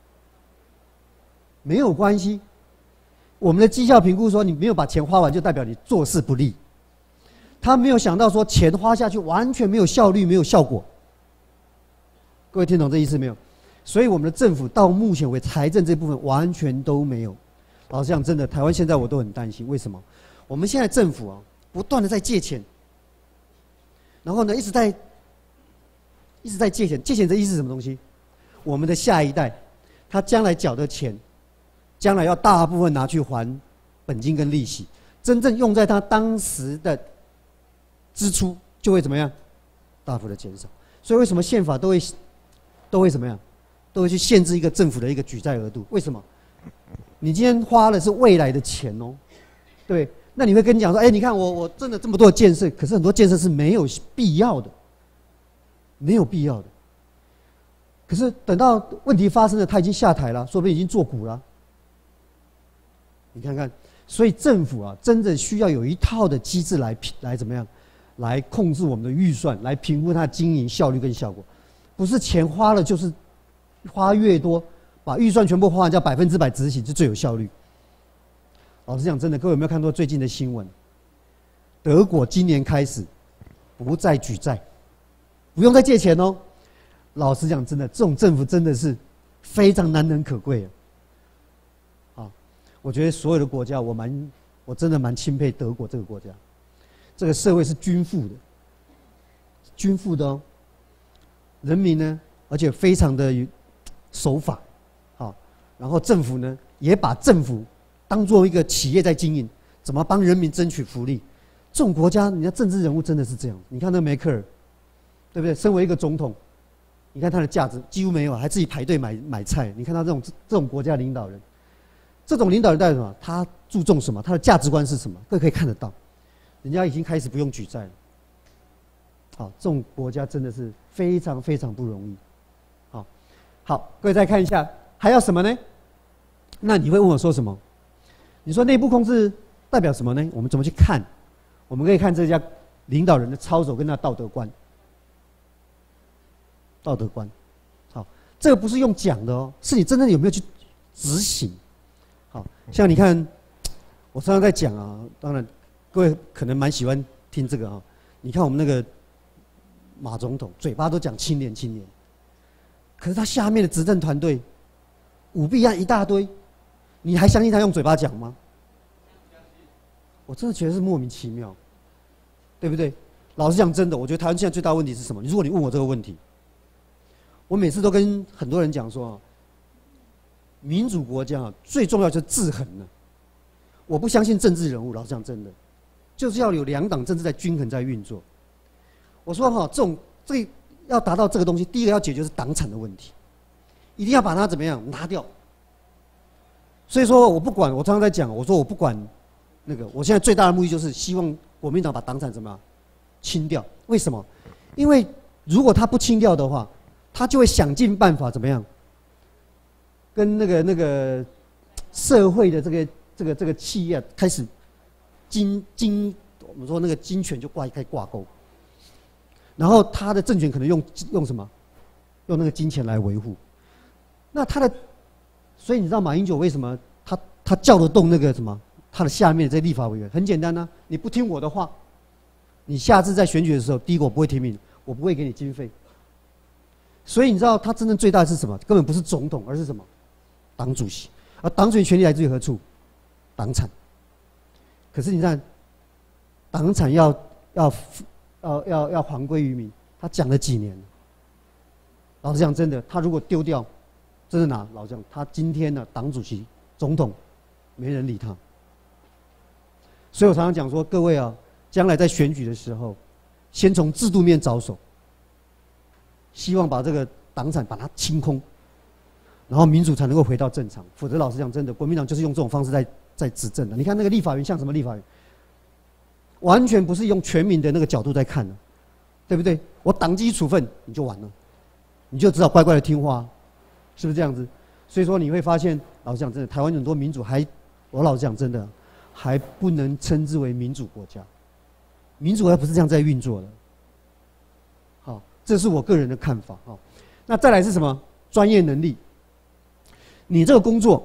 没有关系，我们的绩效评估说你没有把钱花完，就代表你做事不力。他没有想到说钱花下去完全没有效率，没有效果。各位听懂这意思没有？所以我们的政府到目前为止，财政这部分完全都没有。老实讲，真的，台湾现在我都很担心，为什么？我们现在政府啊，不断的在借钱， 然后呢一直在借钱，借钱的意思是什么东西？我们的下一代，他将来缴的钱，将来要大部分拿去还本金跟利息，真正用在他当时的支出就会怎么样？大幅的减少。所以为什么宪法都会怎么样？都会去限制一个政府的一个举债额度？为什么？你今天花的是未来的钱哦，对，那你会跟你讲说，哎，你看我真的这么多的建设，可是很多建设是没有必要的，没有必要的。可是等到问题发生了，他已经下台了，说不定已经做股了。你看看，所以政府啊，真的需要有一套的机制来怎么样，来控制我们的预算，来评估它的经营效率跟效果，不是钱花了就是花越多，把预算全部花完叫100%执行，是最有效率。老实讲，真的，各位有没有看到最近的新闻？德国今年开始不再举债，不用再借钱哦。老实讲，真的，这种政府真的是非常难能可贵啊！我觉得所有的国家，我真的蛮钦佩德国这个国家。这个社会是均富的哦，人民呢，而且非常的守法，好，然后政府呢，也把政府当作一个企业在经营，怎么帮人民争取福利？这种国家，人家政治人物真的是这样。你看那梅克尔，对不对？身为一个总统。你看他的价值几乎没有，还自己排队买菜。你看他这种国家领导人，这种领导人代表什么？他注重什么？他的价值观是什么？各位可以看得到，人家已经开始不用举债了。好，这种国家真的是非常非常不容易。好，各位再看一下，还要什么呢？那你会问我说什么？你说内部控制代表什么呢？我们怎么去看？我们可以看这家领导人的操守跟他的道德观。道德观，好，这个不是用讲的哦，是你真正有没有去执行。好，像你看，我常常在讲啊，当然各位可能蛮喜欢听这个啊。你看我们那个马总统，嘴巴都讲青年，可是他下面的执政团队舞弊案一大堆，你还相信他用嘴巴讲吗？我真的觉得是莫名其妙，对不对？老实讲，真的，我觉得台湾现在最大的问题是什么？如果你问我这个问题，我每次都跟很多人讲说，民主国家最重要就是制衡了。我不相信政治人物，老实讲，真的就是要有两党政治在均衡在运作。我说哈，这个要达到这个东西，第一个要解决是党产的问题，一定要把它怎么样拿掉。所以说我不管，我常常在讲，我说我不管那个，我现在最大的目的就是希望国民党把党产怎么样清掉。为什么？因为如果他不清掉的话，他就会想尽办法怎么样，跟那个社会的这个企业开始我们说那个金权就开始挂钩，然后他的政权可能用什么？用那个金钱来维护。那所以你知道马英九为什么他叫得动那个什么他的下面的这些立法委员？很简单啊，你不听我的话，你下次在选举的时候，第一个我不会提名，我不会给你经费。所以你知道他真正最大的是什么？根本不是总统，而是什么？党主席。而党主席权力来自于何处？党产。可是你看，党产要还归于民，他讲了几年？老实讲，真的，他如果丢掉，真的拿老实讲，他今天的党主席、总统，没人理他。所以我常常讲说，各位啊，将来在选举的时候，先从制度面着手。希望把这个党产把它清空，然后民主才能够回到正常。否则，老实讲，真的，国民党就是用这种方式在执政的。你看那个立法院像什么立法院？完全不是用全民的那个角度在看的，对不对？我党纪处分你就完了，你就只好乖乖的听话，是不是这样子？所以说你会发现，老实讲，真的，台湾很多民主我老实讲，真的还不能称之为民主国家。民主国家不是这样在运作的。这是我个人的看法啊。那再来是什么？专业能力。你这个工作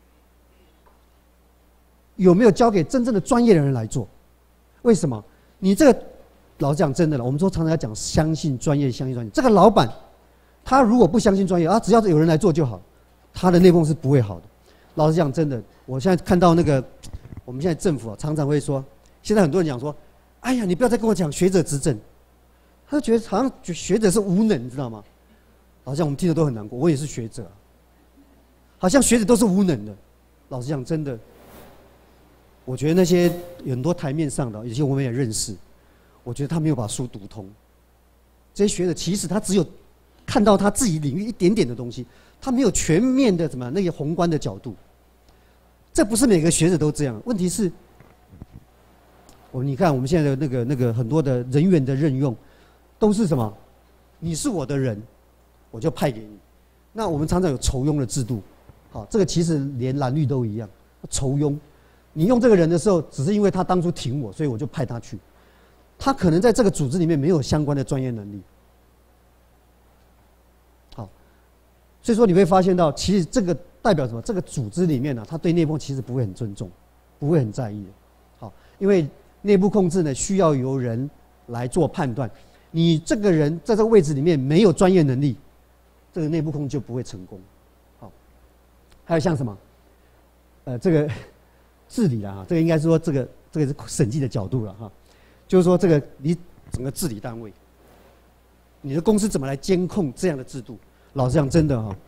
有没有交给真正的专业的人来做？为什么？你这个老实讲真的了，我们说常常要讲相信专业，相信专业。这个老板他如果不相信专业啊，只要有人来做就好，他的内部是不会好的。老实讲真的，我现在看到那个我们现在政府常常会说，现在很多人讲说，哎呀，你不要再跟我讲学者执政。 他就觉得好像学者是无能，你知道吗？好像我们听得都很难过。我也是学者，好像学者都是无能的。老实讲，真的，我觉得那些有很多台面上的，有些我们也认识，我觉得他没有把书读通。这些学者其实他只有看到他自己领域一点点的东西，他没有全面的那些宏观的角度。这不是每个学者都这样。问题是，你看我们现在的那个很多的人员的任用，都是什么？你是我的人，我就派给你。那我们常常有酬庸的制度。好，这个其实连蓝绿都一样，酬庸。你用这个人的时候，只是因为他当初挺我，所以我就派他去。他可能在这个组织里面没有相关的专业能力。好，所以说你会发现到，其实这个代表什么？这个组织里面呢，他对内部其实不会很尊重，不会很在意的。好，因为内部控制呢，需要由人来做判断。你这个人在这个位置里面没有专业能力，这个内部控制就不会成功。还有像什么，这个治理啦，这个应该说这个是审计的角度了哈，就是说这个你整个治理单位，你的公司怎么来监控这样的制度？老实讲，真的哈，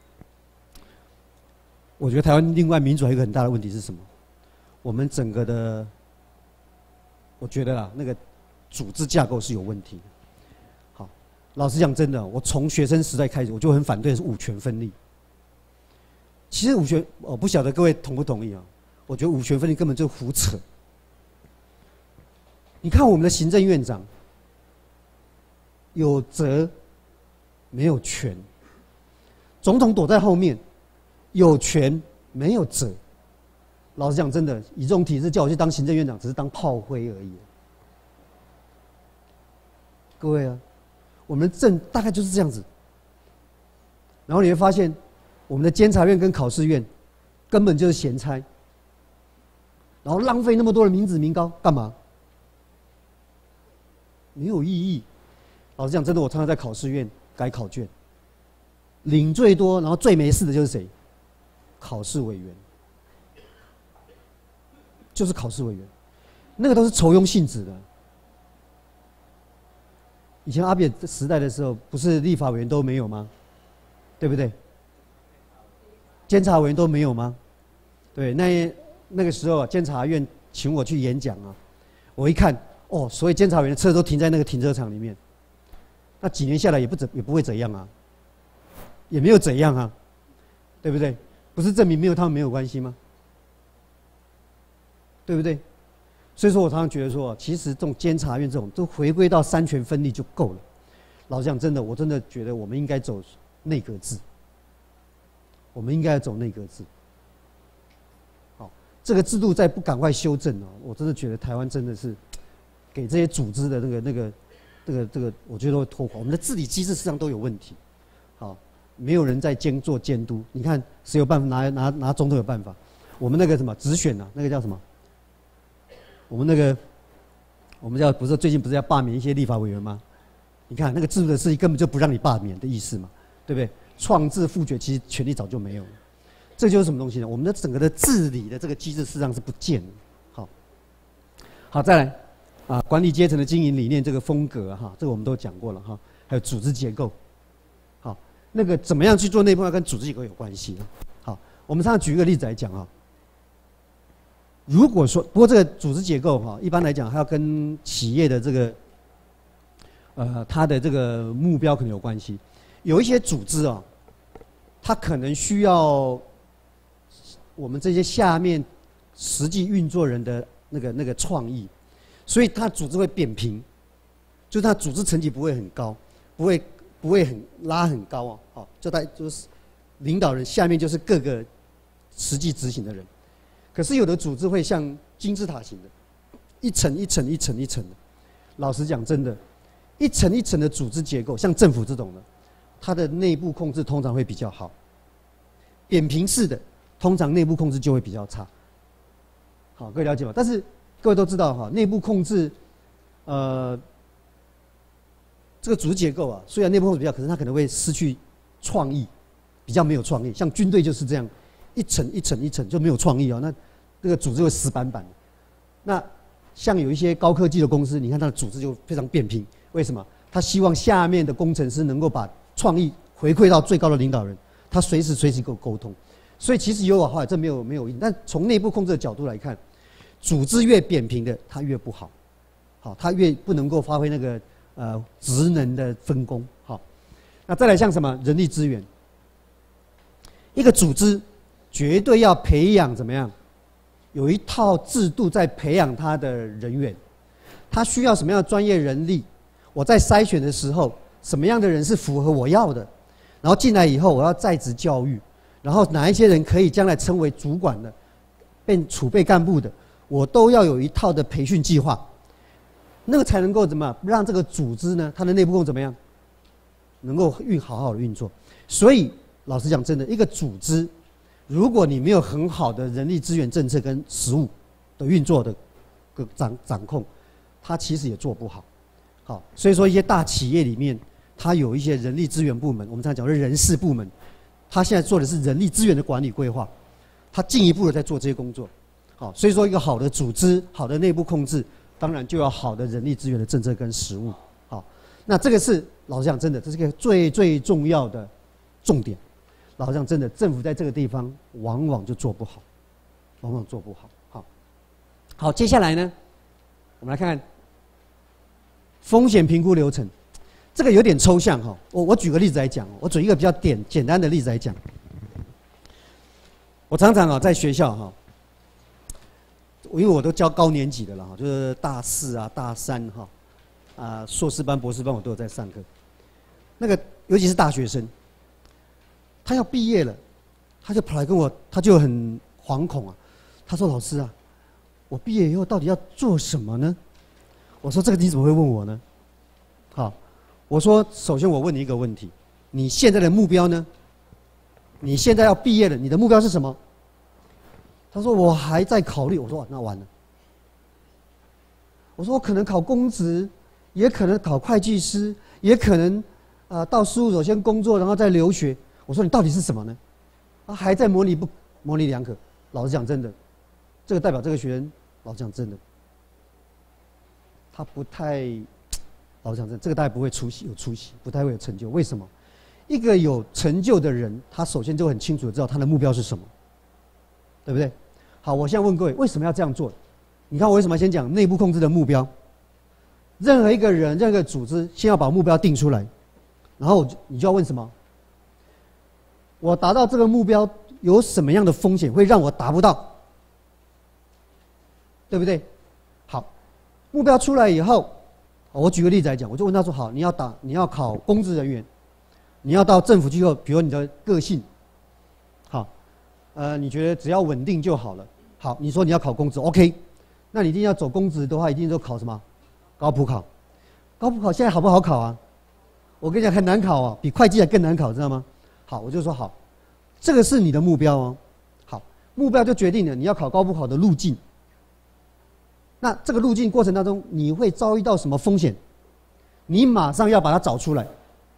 我觉得台湾另外民主还有一个很大的问题是什么？我们整个的，我觉得啦，那个组织架构是有问题的。好，老实讲，真的，我从学生时代开始，我就很反对的是五权分立。其实五权，我不晓得各位同不同意啊？我觉得五权分立根本就胡扯。你看我们的行政院长，有责没有权；总统躲在后面，有权没有责。老实讲，真的，以这种体制叫我去当行政院长，只是当炮灰而已。各位啊，我们的政大概就是这样子。然后你会发现。我们的监察院跟考试院根本就是闲差，然后浪费那么多的民脂民膏干嘛？没有意义。老实讲，真的，我常常在考试院改考卷，领最多，然后最没事的就是谁？考试委员，就是考试委员，那个都是酬庸性质的。以前阿扁时代的时候，不是立法委员都没有吗？对不对？监察委员都没有吗？对，那个时候啊，监察院请我去演讲啊，我一看，哦，所以监察委员的车都停在那个停车场里面。那几年下来也不会怎样啊，也没有怎样啊，对不对？不是证明没有他们没有关系吗？对不对？所以说我常常觉得说，其实这种监察院这种都回归到三权分立就够了。老实讲，真的，我真的觉得我们应该走内阁制。我们应该要走内阁制。好，这个制度再不赶快修正哦，我真的觉得台湾真的是给这些组织的这个，我觉得会拖垮。我们的治理机制实际上都有问题。好，没有人在做监督。你看谁有办法拿总统有办法？我们那个什么直选啊，那个叫什么？我们不是最近不是要罢免一些立法委员吗？你看那个制度的事情根本就不让你罢免的意思嘛，对不对？创制复决，其实权力早就没有了。这就是什么东西呢？我们的整个的治理的这个机制，事实上是不见了。好，再来啊，管理阶层的经营理念这个风格哈，这个我们都讲过了哈。还有组织结构，好，那个怎么样去做内部要跟组织结构有关系。好，我们上次举一个例子来讲啊。如果说，不过这个组织结构哈，一般来讲还要跟企业的这个它的这个目标可能有关系。有一些组织啊，它可能需要我们这些下面实际运作人的那个创意，所以它组织会扁平，就是它组织层级不会很高，不会很拉很高哦，好，就是领导人下面就是各个实际执行的人。可是有的组织会像金字塔型的，一层一层一层一层的。老实讲，真的，一层一层的组织结构，像政府这种的。它的内部控制通常会比较好，扁平式的通常内部控制就会比较差。好，各位了解吗？但是各位都知道哈，内部控制，这个组织结构啊，虽然内部控制比较，可是它可能会失去创意，比较没有创意。像军队就是这样，一层一层一层就没有创意哦，那这个组织会死板板的。那像有一些高科技的公司，你看它的组织就非常扁平，为什么？ 他希望下面的工程师能够把创意回馈到最高的领导人，他随时沟通。所以其实有好坏，这没有因。但从内部控制的角度来看，组织越扁平的，它越不好，好，它越不能够发挥那个职能的分工。好，那再来像什么人力资源，一个组织绝对要培养怎么样？有一套制度在培养他的人员，他需要什么样的专业人力？我在筛选的时候，什么样的人是符合我要的？然后进来以后，我要在职教育。然后哪一些人可以将来成为主管的，变储备干部的，我都要有一套的培训计划，那个才能够怎么让这个组织呢，它的内部怎么样，能够好好的运作。所以老实讲，真的，一个组织，如果你没有很好的人力资源政策跟实务的运作的掌控，它其实也做不好。好，所以说一些大企业里面，它有一些人力资源部门，我们常讲的人事部门。他现在做的是人力资源的管理规划，他进一步的在做这些工作。好，所以说一个好的组织、好的内部控制，当然就要好的人力资源的政策跟实务。好，那这个是老实讲，真的，这是个最重要的重点。老实讲，真的，政府在这个地方往往就做不好，往往做不好。好，接下来呢，我们来看看风险评估流程。这个有点抽象哈，我举个例子来讲，我举一个比较简单的例子来讲。我常常在学校哈，因为我都教高年级的了哈，就是大4啊、大3哈，硕士班、博士班我都有在上课。那个尤其是大学生，他要毕业了，他就跑来跟我，他就很惶恐啊。他说：“老师啊，我毕业以后到底要做什么呢？”我说：“这个你怎么会问我呢？”好。我说，首先我问你一个问题：你现在的目标呢？你现在要毕业了，你的目标是什么？他说我还在考虑。我说那完了。我说我可能考公职，也可能考会计师，也可能到事务所先工作，然后再留学。我说你到底是什么呢？还在模棱两可。老实讲，真的，这个代表这个学生，老实讲真的，他不太。老实讲，这个大概不会有出息，不太会有成就。为什么？一个有成就的人，他首先就很清楚的知道他的目标是什么，对不对？好，我现在问各位，为什么要这样做？你看我为什么先讲内部控制的目标？任何一个人、任何一个组织，先要把目标定出来，然后你就要问什么？我达到这个目标有什么样的风险会让我达不到？对不对？好，目标出来以后。我举个例子来讲，我就问他说：“好，你要考公职人员，你要到政府机构，比如你的个性，好，你觉得只要稳定就好了。好，你说你要考公职 ，OK， 那你一定要走公职的话，一定都考什么？高普考。高普考现在好不好考啊？我跟你讲，很难考啊，比会计还更难考，知道吗？好，我就说好，这个是你的目标哦。好，目标就决定了你要考高普考的路径。”那这个路径过程当中，你会遭遇到什么风险？你马上要把它找出来，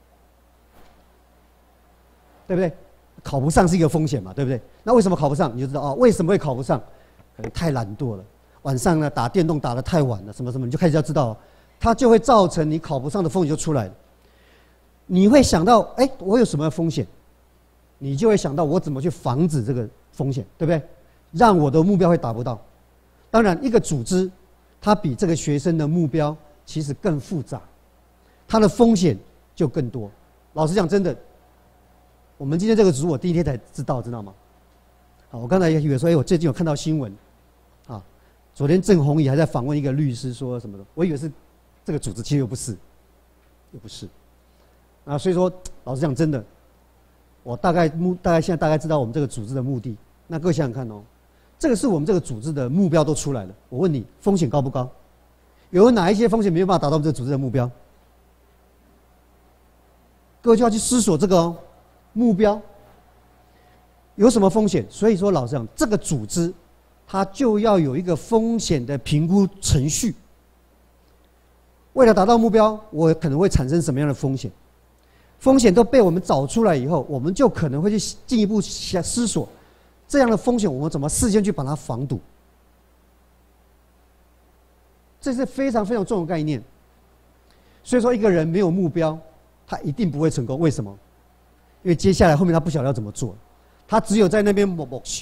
对不对？考不上是一个风险嘛，对不对？那为什么考不上？你就知道为什么会考不上？可能太懒惰了，晚上呢打电动打得太晚了，什么什么，你就开始要知道，它就会造成你考不上的风险就出来了。你会想到，我有什么风险？你就会想到我怎么去防止这个风险，对不对？让我的目标会达不到。当然，一个组织，它比这个学生的目标其实更复杂，它的风险就更多。老实讲，真的，我们今天这个组我第一天才知道，知道吗？好，我刚才也以为说，我最近有看到新闻，啊，昨天郑弘仪还在访问一个律师说什么的，我以为是这个组织，其实又不是，所以说，老实讲，真的，我大概现在大概知道我们这个组织的目的。那各位想想看哦。这个是我们这个组织的目标都出来了。我问你，风险高不高？有哪一些风险没有办法达到我们这个组织的目标？各位就要去思索这个目标有什么风险。所以说，老实讲，这个组织它就要有一个风险的评估程序。为了达到目标，我可能会产生什么样的风险？风险都被我们找出来以后，我们就可能会去进一步思索。这样的风险，我们怎么事先去把它防堵？这是非常非常重要的概念。 所以说，一个人没有目标，他一定不会成功。为什么？因为接下来后面他不晓得要怎么做，他只有在那边默默修。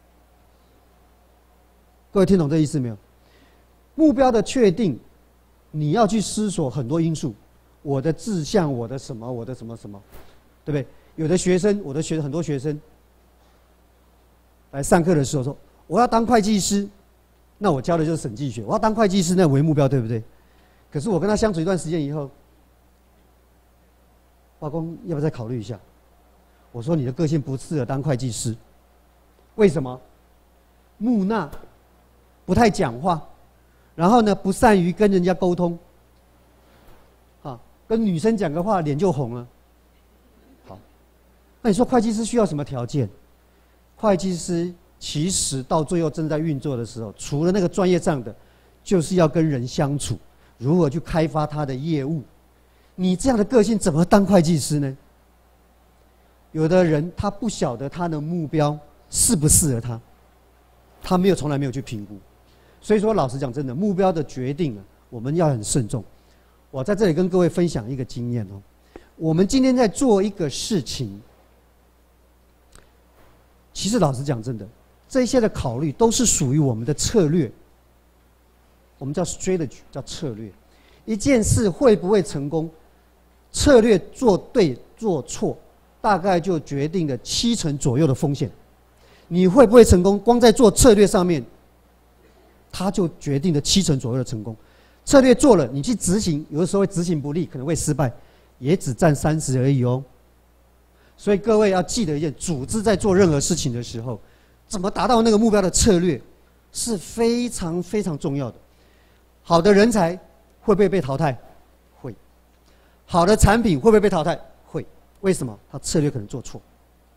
各位听懂这意思没有？目标的确定，你要去思索很多因素。我的志向，我的什么，我的什么什么，对不对？有的学生，很多学生来上课的时候说，我要当会计师，那我教的就是审计学，我要当会计师，那为目标，对不对？可是我跟他相处一段时间以后，华工要不要再考虑一下？我说你的个性不适合当会计师，为什么？木讷，不太讲话，然后呢，不善于跟人家沟通，啊，跟女生讲个话脸就红了。好，那你说会计师需要什么条件？会计师其实到最后正在运作的时候，除了那个专业上的，就是要跟人相处，如何去开发他的业务。你这样的个性怎么当会计师呢？有的人他不晓得他的目标适不适合他，他从来没有去评估。所以说，老实讲，真的目标的决定啊，我们要很慎重。我在这里跟各位分享一个经验哦，我们今天在做一个事情，其实老实讲，真的，这些的考虑都是属于我们的策略，我们叫 strategy， 叫策略。一件事会不会成功，策略做对做错，大概就决定了70%左右的风险。你会不会成功，光在做策略上面，它就决定了70%左右的成功。策略做了，你去执行，有的时候会执行不力，可能会失败，也只占30%而已哦。所以各位要记得一件，组织在做任何事情的时候，怎么达到那个目标的策略是非常非常重要的。好的人才会不会被淘汰？会。好的产品会不会被淘汰？会。为什么？他策略可能做错。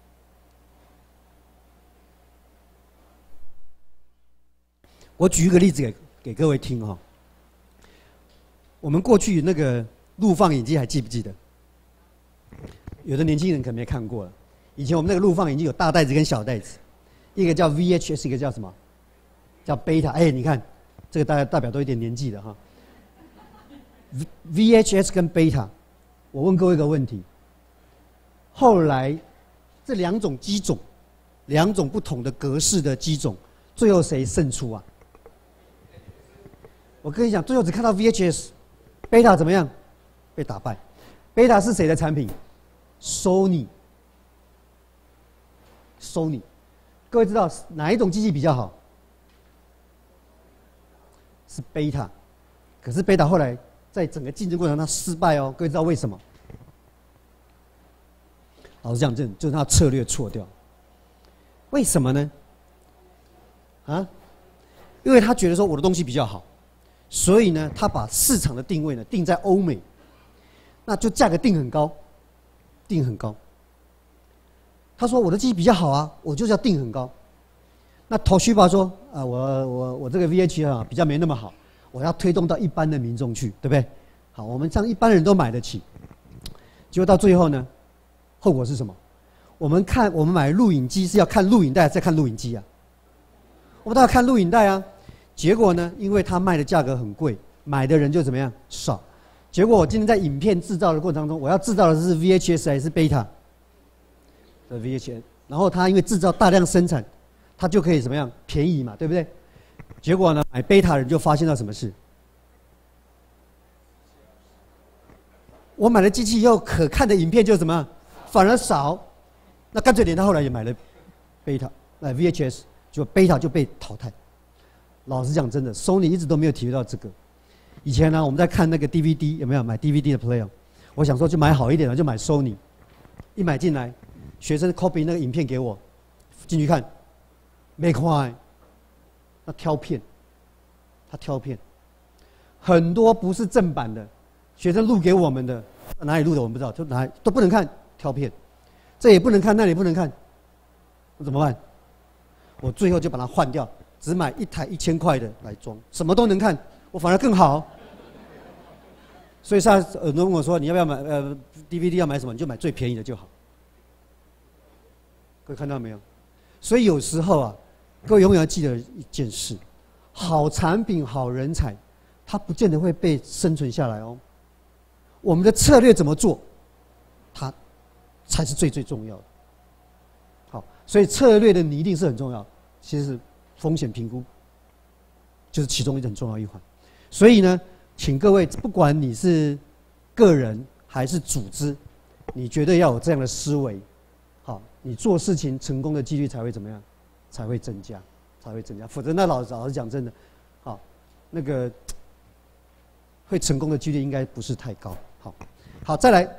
我举一个例子给各位听哈。我们过去那个录放影机还记不记得？有的年轻人可能没看过了。以前我们那个录放影机有大袋子跟小袋子，一个叫 VHS， 一个叫什么？叫 Beta。哎，你看这个大家代表都有点年纪了哈。VHS 跟 Beta， 我问各位一个问题：后来这两种机种，两种不同的格式的机种，最后谁胜出啊？我跟你讲，最后只看到 VHS。Beta 怎么样？被打败。Beta 是谁的产品 ？Sony。各位知道哪一种机器比较好？是 Beta。可是 Beta 后来在整个竞争过程中失败哦。各位知道为什么？老实讲，就是他策略错掉。为什么呢？啊？因为他觉得说我的东西比较好。所以呢，他把市场的定位呢定在欧美，那就价格定很高，定很高。他说我的机器比较好啊，我就是要定很高。那 Toshiba 说啊，我这个 VH 啊比较没那么好，我要推动到一般的民众去，对不对？好，我们让一般人都买得起。结果到最后呢，后果是什么？我们买录影机是要看录影带，再看录影机啊。我们都要看录影带啊。结果呢，因为它卖的价格很贵，买的人就怎么样少。结果我今天在影片制造的过程当中，我要制造的是 VHS 还是 Beta 的 VHS， 然后它因为制造大量生产，它就可以怎么样便宜嘛，对不对？结果呢，买 Beta 人就发现到什么事？我买了机器以后，可看的影片就怎么样，反而少。那干脆连他后来也买了 Beta， VHS， 就 Beta 就被淘汰。老实讲，真的 ，Sony 一直都没有体会到这个。以前呢，我们在看那个 DVD， 有没有买 DVD 的 player？ 我想说就买好一点的，就买 Sony。一买进来，学生 copy 那个影片给我，进去看，没看，那挑片，他挑片，很多不是正版的，学生录给我们的，哪里录的我们不知道，就都不能看，挑片，这也不能看，那里不能看，我怎么办？我最后就把它换掉。只买一台1000块的来装，什么都能看，我反而更好。所以很多人问我说：“你要不要买DVD？ 要买什么？你就买最便宜的就好。”各位看到没有？所以有时候啊，各位永远要记得一件事：好产品、好人才，它不见得会被生存下来哦。 我们的策略怎么做，它才是最重要的。好，所以策略的拟定是很重要，其实风险评估就是其中一个很重要一环。所以呢，请各位，不管你是个人还是组织，你绝对要有这样的思维，好，你做事情成功的几率才会怎么样？才会增加，否则那老实讲，真的，好，那个会成功的几率应该不是太高。好，再来，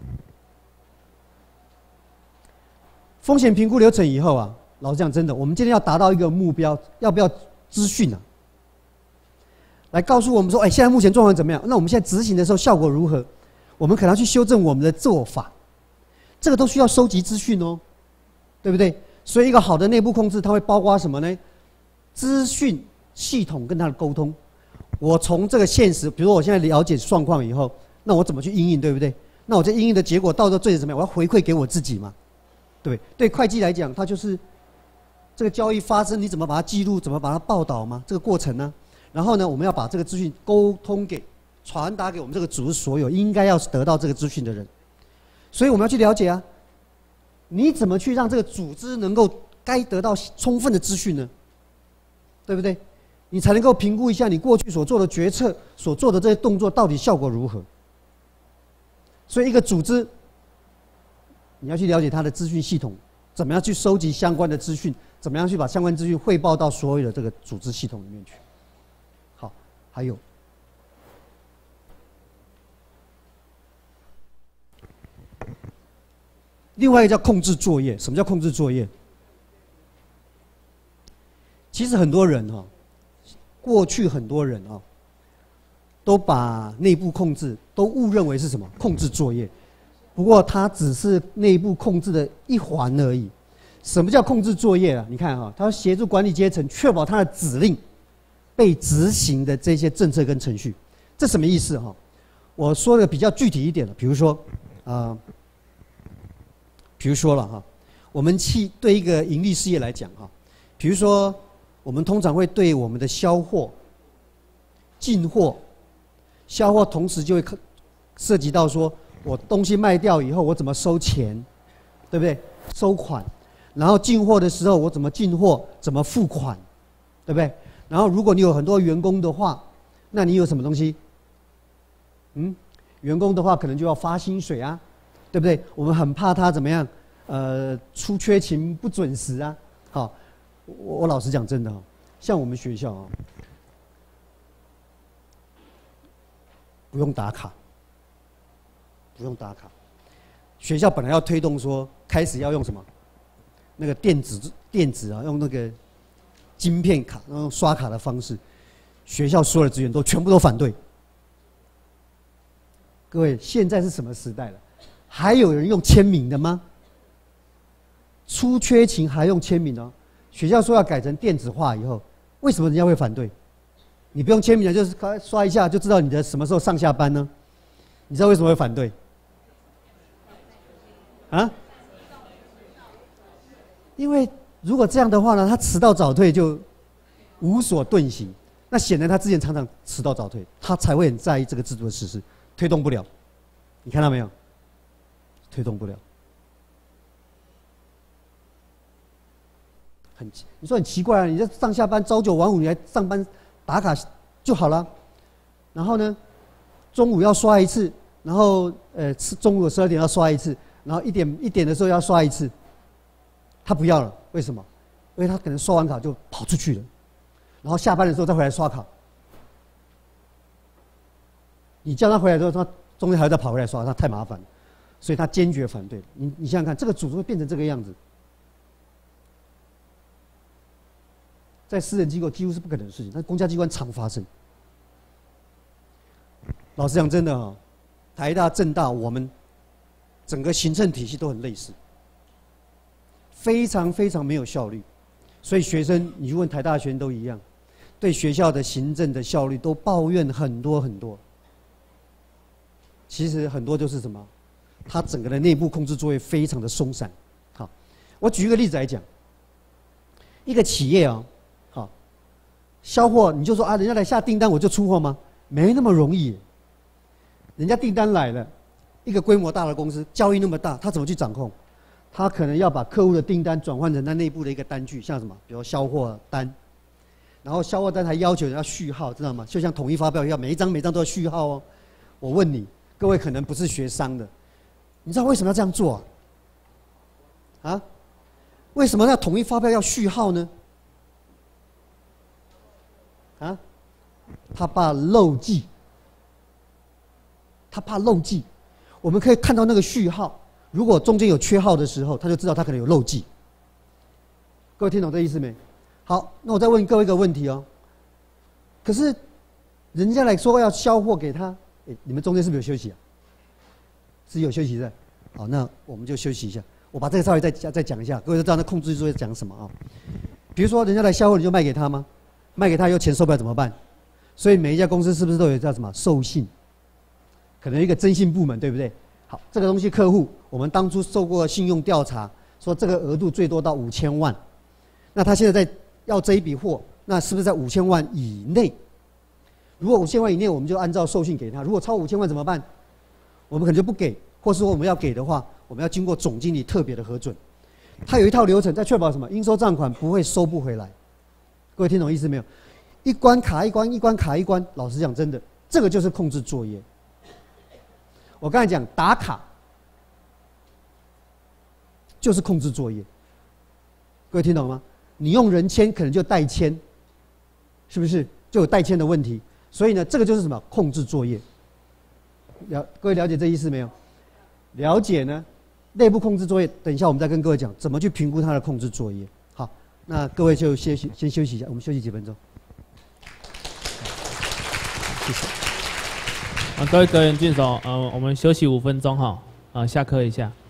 风险评估流程以后啊，老实讲，真的，我们今天要达到一个目标，要不要资讯啊？来告诉我们说，现在目前状况怎么样？那我们现在执行的时候效果如何？我们可能要去修正我们的做法，这个都需要收集资讯哦，对不对？所以一个好的内部控制，它会包括什么呢？资讯系统跟它的沟通。我从这个现实，比如说我现在了解状况以后，那我怎么去因应，对不对？那我这因应的结果到时候最后怎么样？我要回馈给我自己嘛，对不对？对会计来讲，它就是这个交易发生，你怎么把它记录，怎么把它报道嘛，这个过程呢？然后呢，我们要把这个资讯沟通给、传达给我们这个组织所有应该要得到这个资讯的人。所以我们要去了解啊，你怎么去让这个组织能够该得到充分的资讯呢？对不对？你才能够评估一下你过去所做的决策、所做的这些动作到底效果如何。所以一个组织，你要去了解它的资讯系统，怎么样去收集相关的资讯，怎么样去把相关资讯汇报到所有的这个组织系统里面去。好，还有。另外一个叫控制作业。什么叫控制作业？其实很多人过去很多人都把内部控制都误认为是什么控制作业，不过它只是内部控制的一环而已。什么叫控制作业啊？你看它协助管理阶层确保它的指令被执行的这些政策跟程序，这什么意思我说的比较具体一点了，比如说了我们对一个盈利事业来讲比如说我们通常会对我们的销货、进货、销货，同时就会涉及到说我东西卖掉以后我怎么收钱，对不对？收款，然后进货的时候我怎么进货，怎么付款，对不对？然后如果你有很多员工的话，那你有什么东西？员工的话可能就要发薪水啊，对不对？我们很怕他怎么样，出缺勤不准时啊。好，我老实讲，真的像我们学校不用打卡，学校本来要推动说，开始要用什么？那个电子用那个晶片卡，用刷卡的方式，学校所有的资源全部都反对。各位，现在是什么时代了？还有人用签名的吗？出缺勤还用签名哦？学校说要改成电子化以后，为什么人家会反对？你不用签名的，就是刷一下就知道你的什么时候上下班呢？你知道为什么会反对？因为如果这样的话呢，他迟到早退就无所遁形。那显然他之前常常迟到早退，他才会很在意这个制度的实施，推动不了。你看到没有？推动不了。你说很奇怪啊，你这上下班朝九晚五，你来上班打卡就好了。然后呢，中午要刷一次，然后中午12点要刷一次，然后一点的时候要刷一次。他不要了，为什么？因为他可能刷完卡就跑出去了，然后下班的时候再回来刷卡。你叫他回来之后，他中间还要再跑回来刷，他太麻烦了，所以他坚决反对。你想想看，这个组织会变成这个样子。在私人机构几乎是不可能的事情，但公家机关常发生。老实讲，真的台大、政大，我们整个行政体系都很类似，非常非常没有效率。所以学生，你去问台大学生都一样，对学校的行政的效率都抱怨很多很多。其实很多就是什么，它整个的内部控制作业非常的松散。好，我举一个例子来讲，一个企业销货，你就说人家来下订单我就出货吗？没那么容易。 人家订单来了，一个规模大的公司，交易那么大，他怎么去掌控？他可能要把客户的订单转换成他内部的一个单据，像什么，比如销货单，然后销货单还要求要序号，知道吗？就像统一发票一样，每一张都要序号哦。我问你，各位可能不是学商的，你知道为什么要这样做啊？啊？为什么要统一发票要序号呢？啊？他怕漏记。他怕漏记，我们可以看到那个序号，如果中间有缺号的时候，他就知道他可能有漏记。各位听懂这意思没？好，那我再问各位一个问题哦。可是，人家来说要销货给他，你们中间是不是有休息啊？是有休息的。好，那我们就休息一下。我把这个稍微再讲一下，各位都知道那控制作业讲什么啊？比如说人家来销货，你就卖给他吗？卖给他以后钱收不了怎么办？所以每一家公司是不是都有叫什么授信？可能一个征信部门，对不对？好，这个东西客户，我们当初做过信用调查，说这个额度最多到5000万，那他现在在要这一笔货，那是不是在5000万以内？如果5000万以内，我们就按照授信给他；如果超5000万怎么办？我们可能就不给，或是说我们要给的话，我们要经过总经理特别的核准。他有一套流程，在确保什么？应收账款不会收不回来。各位听懂意思没有？一关卡一关，一关卡一关。老实讲，真的，这个就是控制作业。我刚才讲打卡，就是控制作业。各位听懂吗？你用人签可能就代签，是不是就有代签的问题？所以呢，这个就是什么控制作业。各位了解这意思没有？了解呢，内部控制作业，等一下我们再跟各位讲怎么去评估它的控制作业。好，那各位就先休息一下，我们休息几分钟。谢谢。 各位阁员郡守，我们休息5分钟哈，下课一下。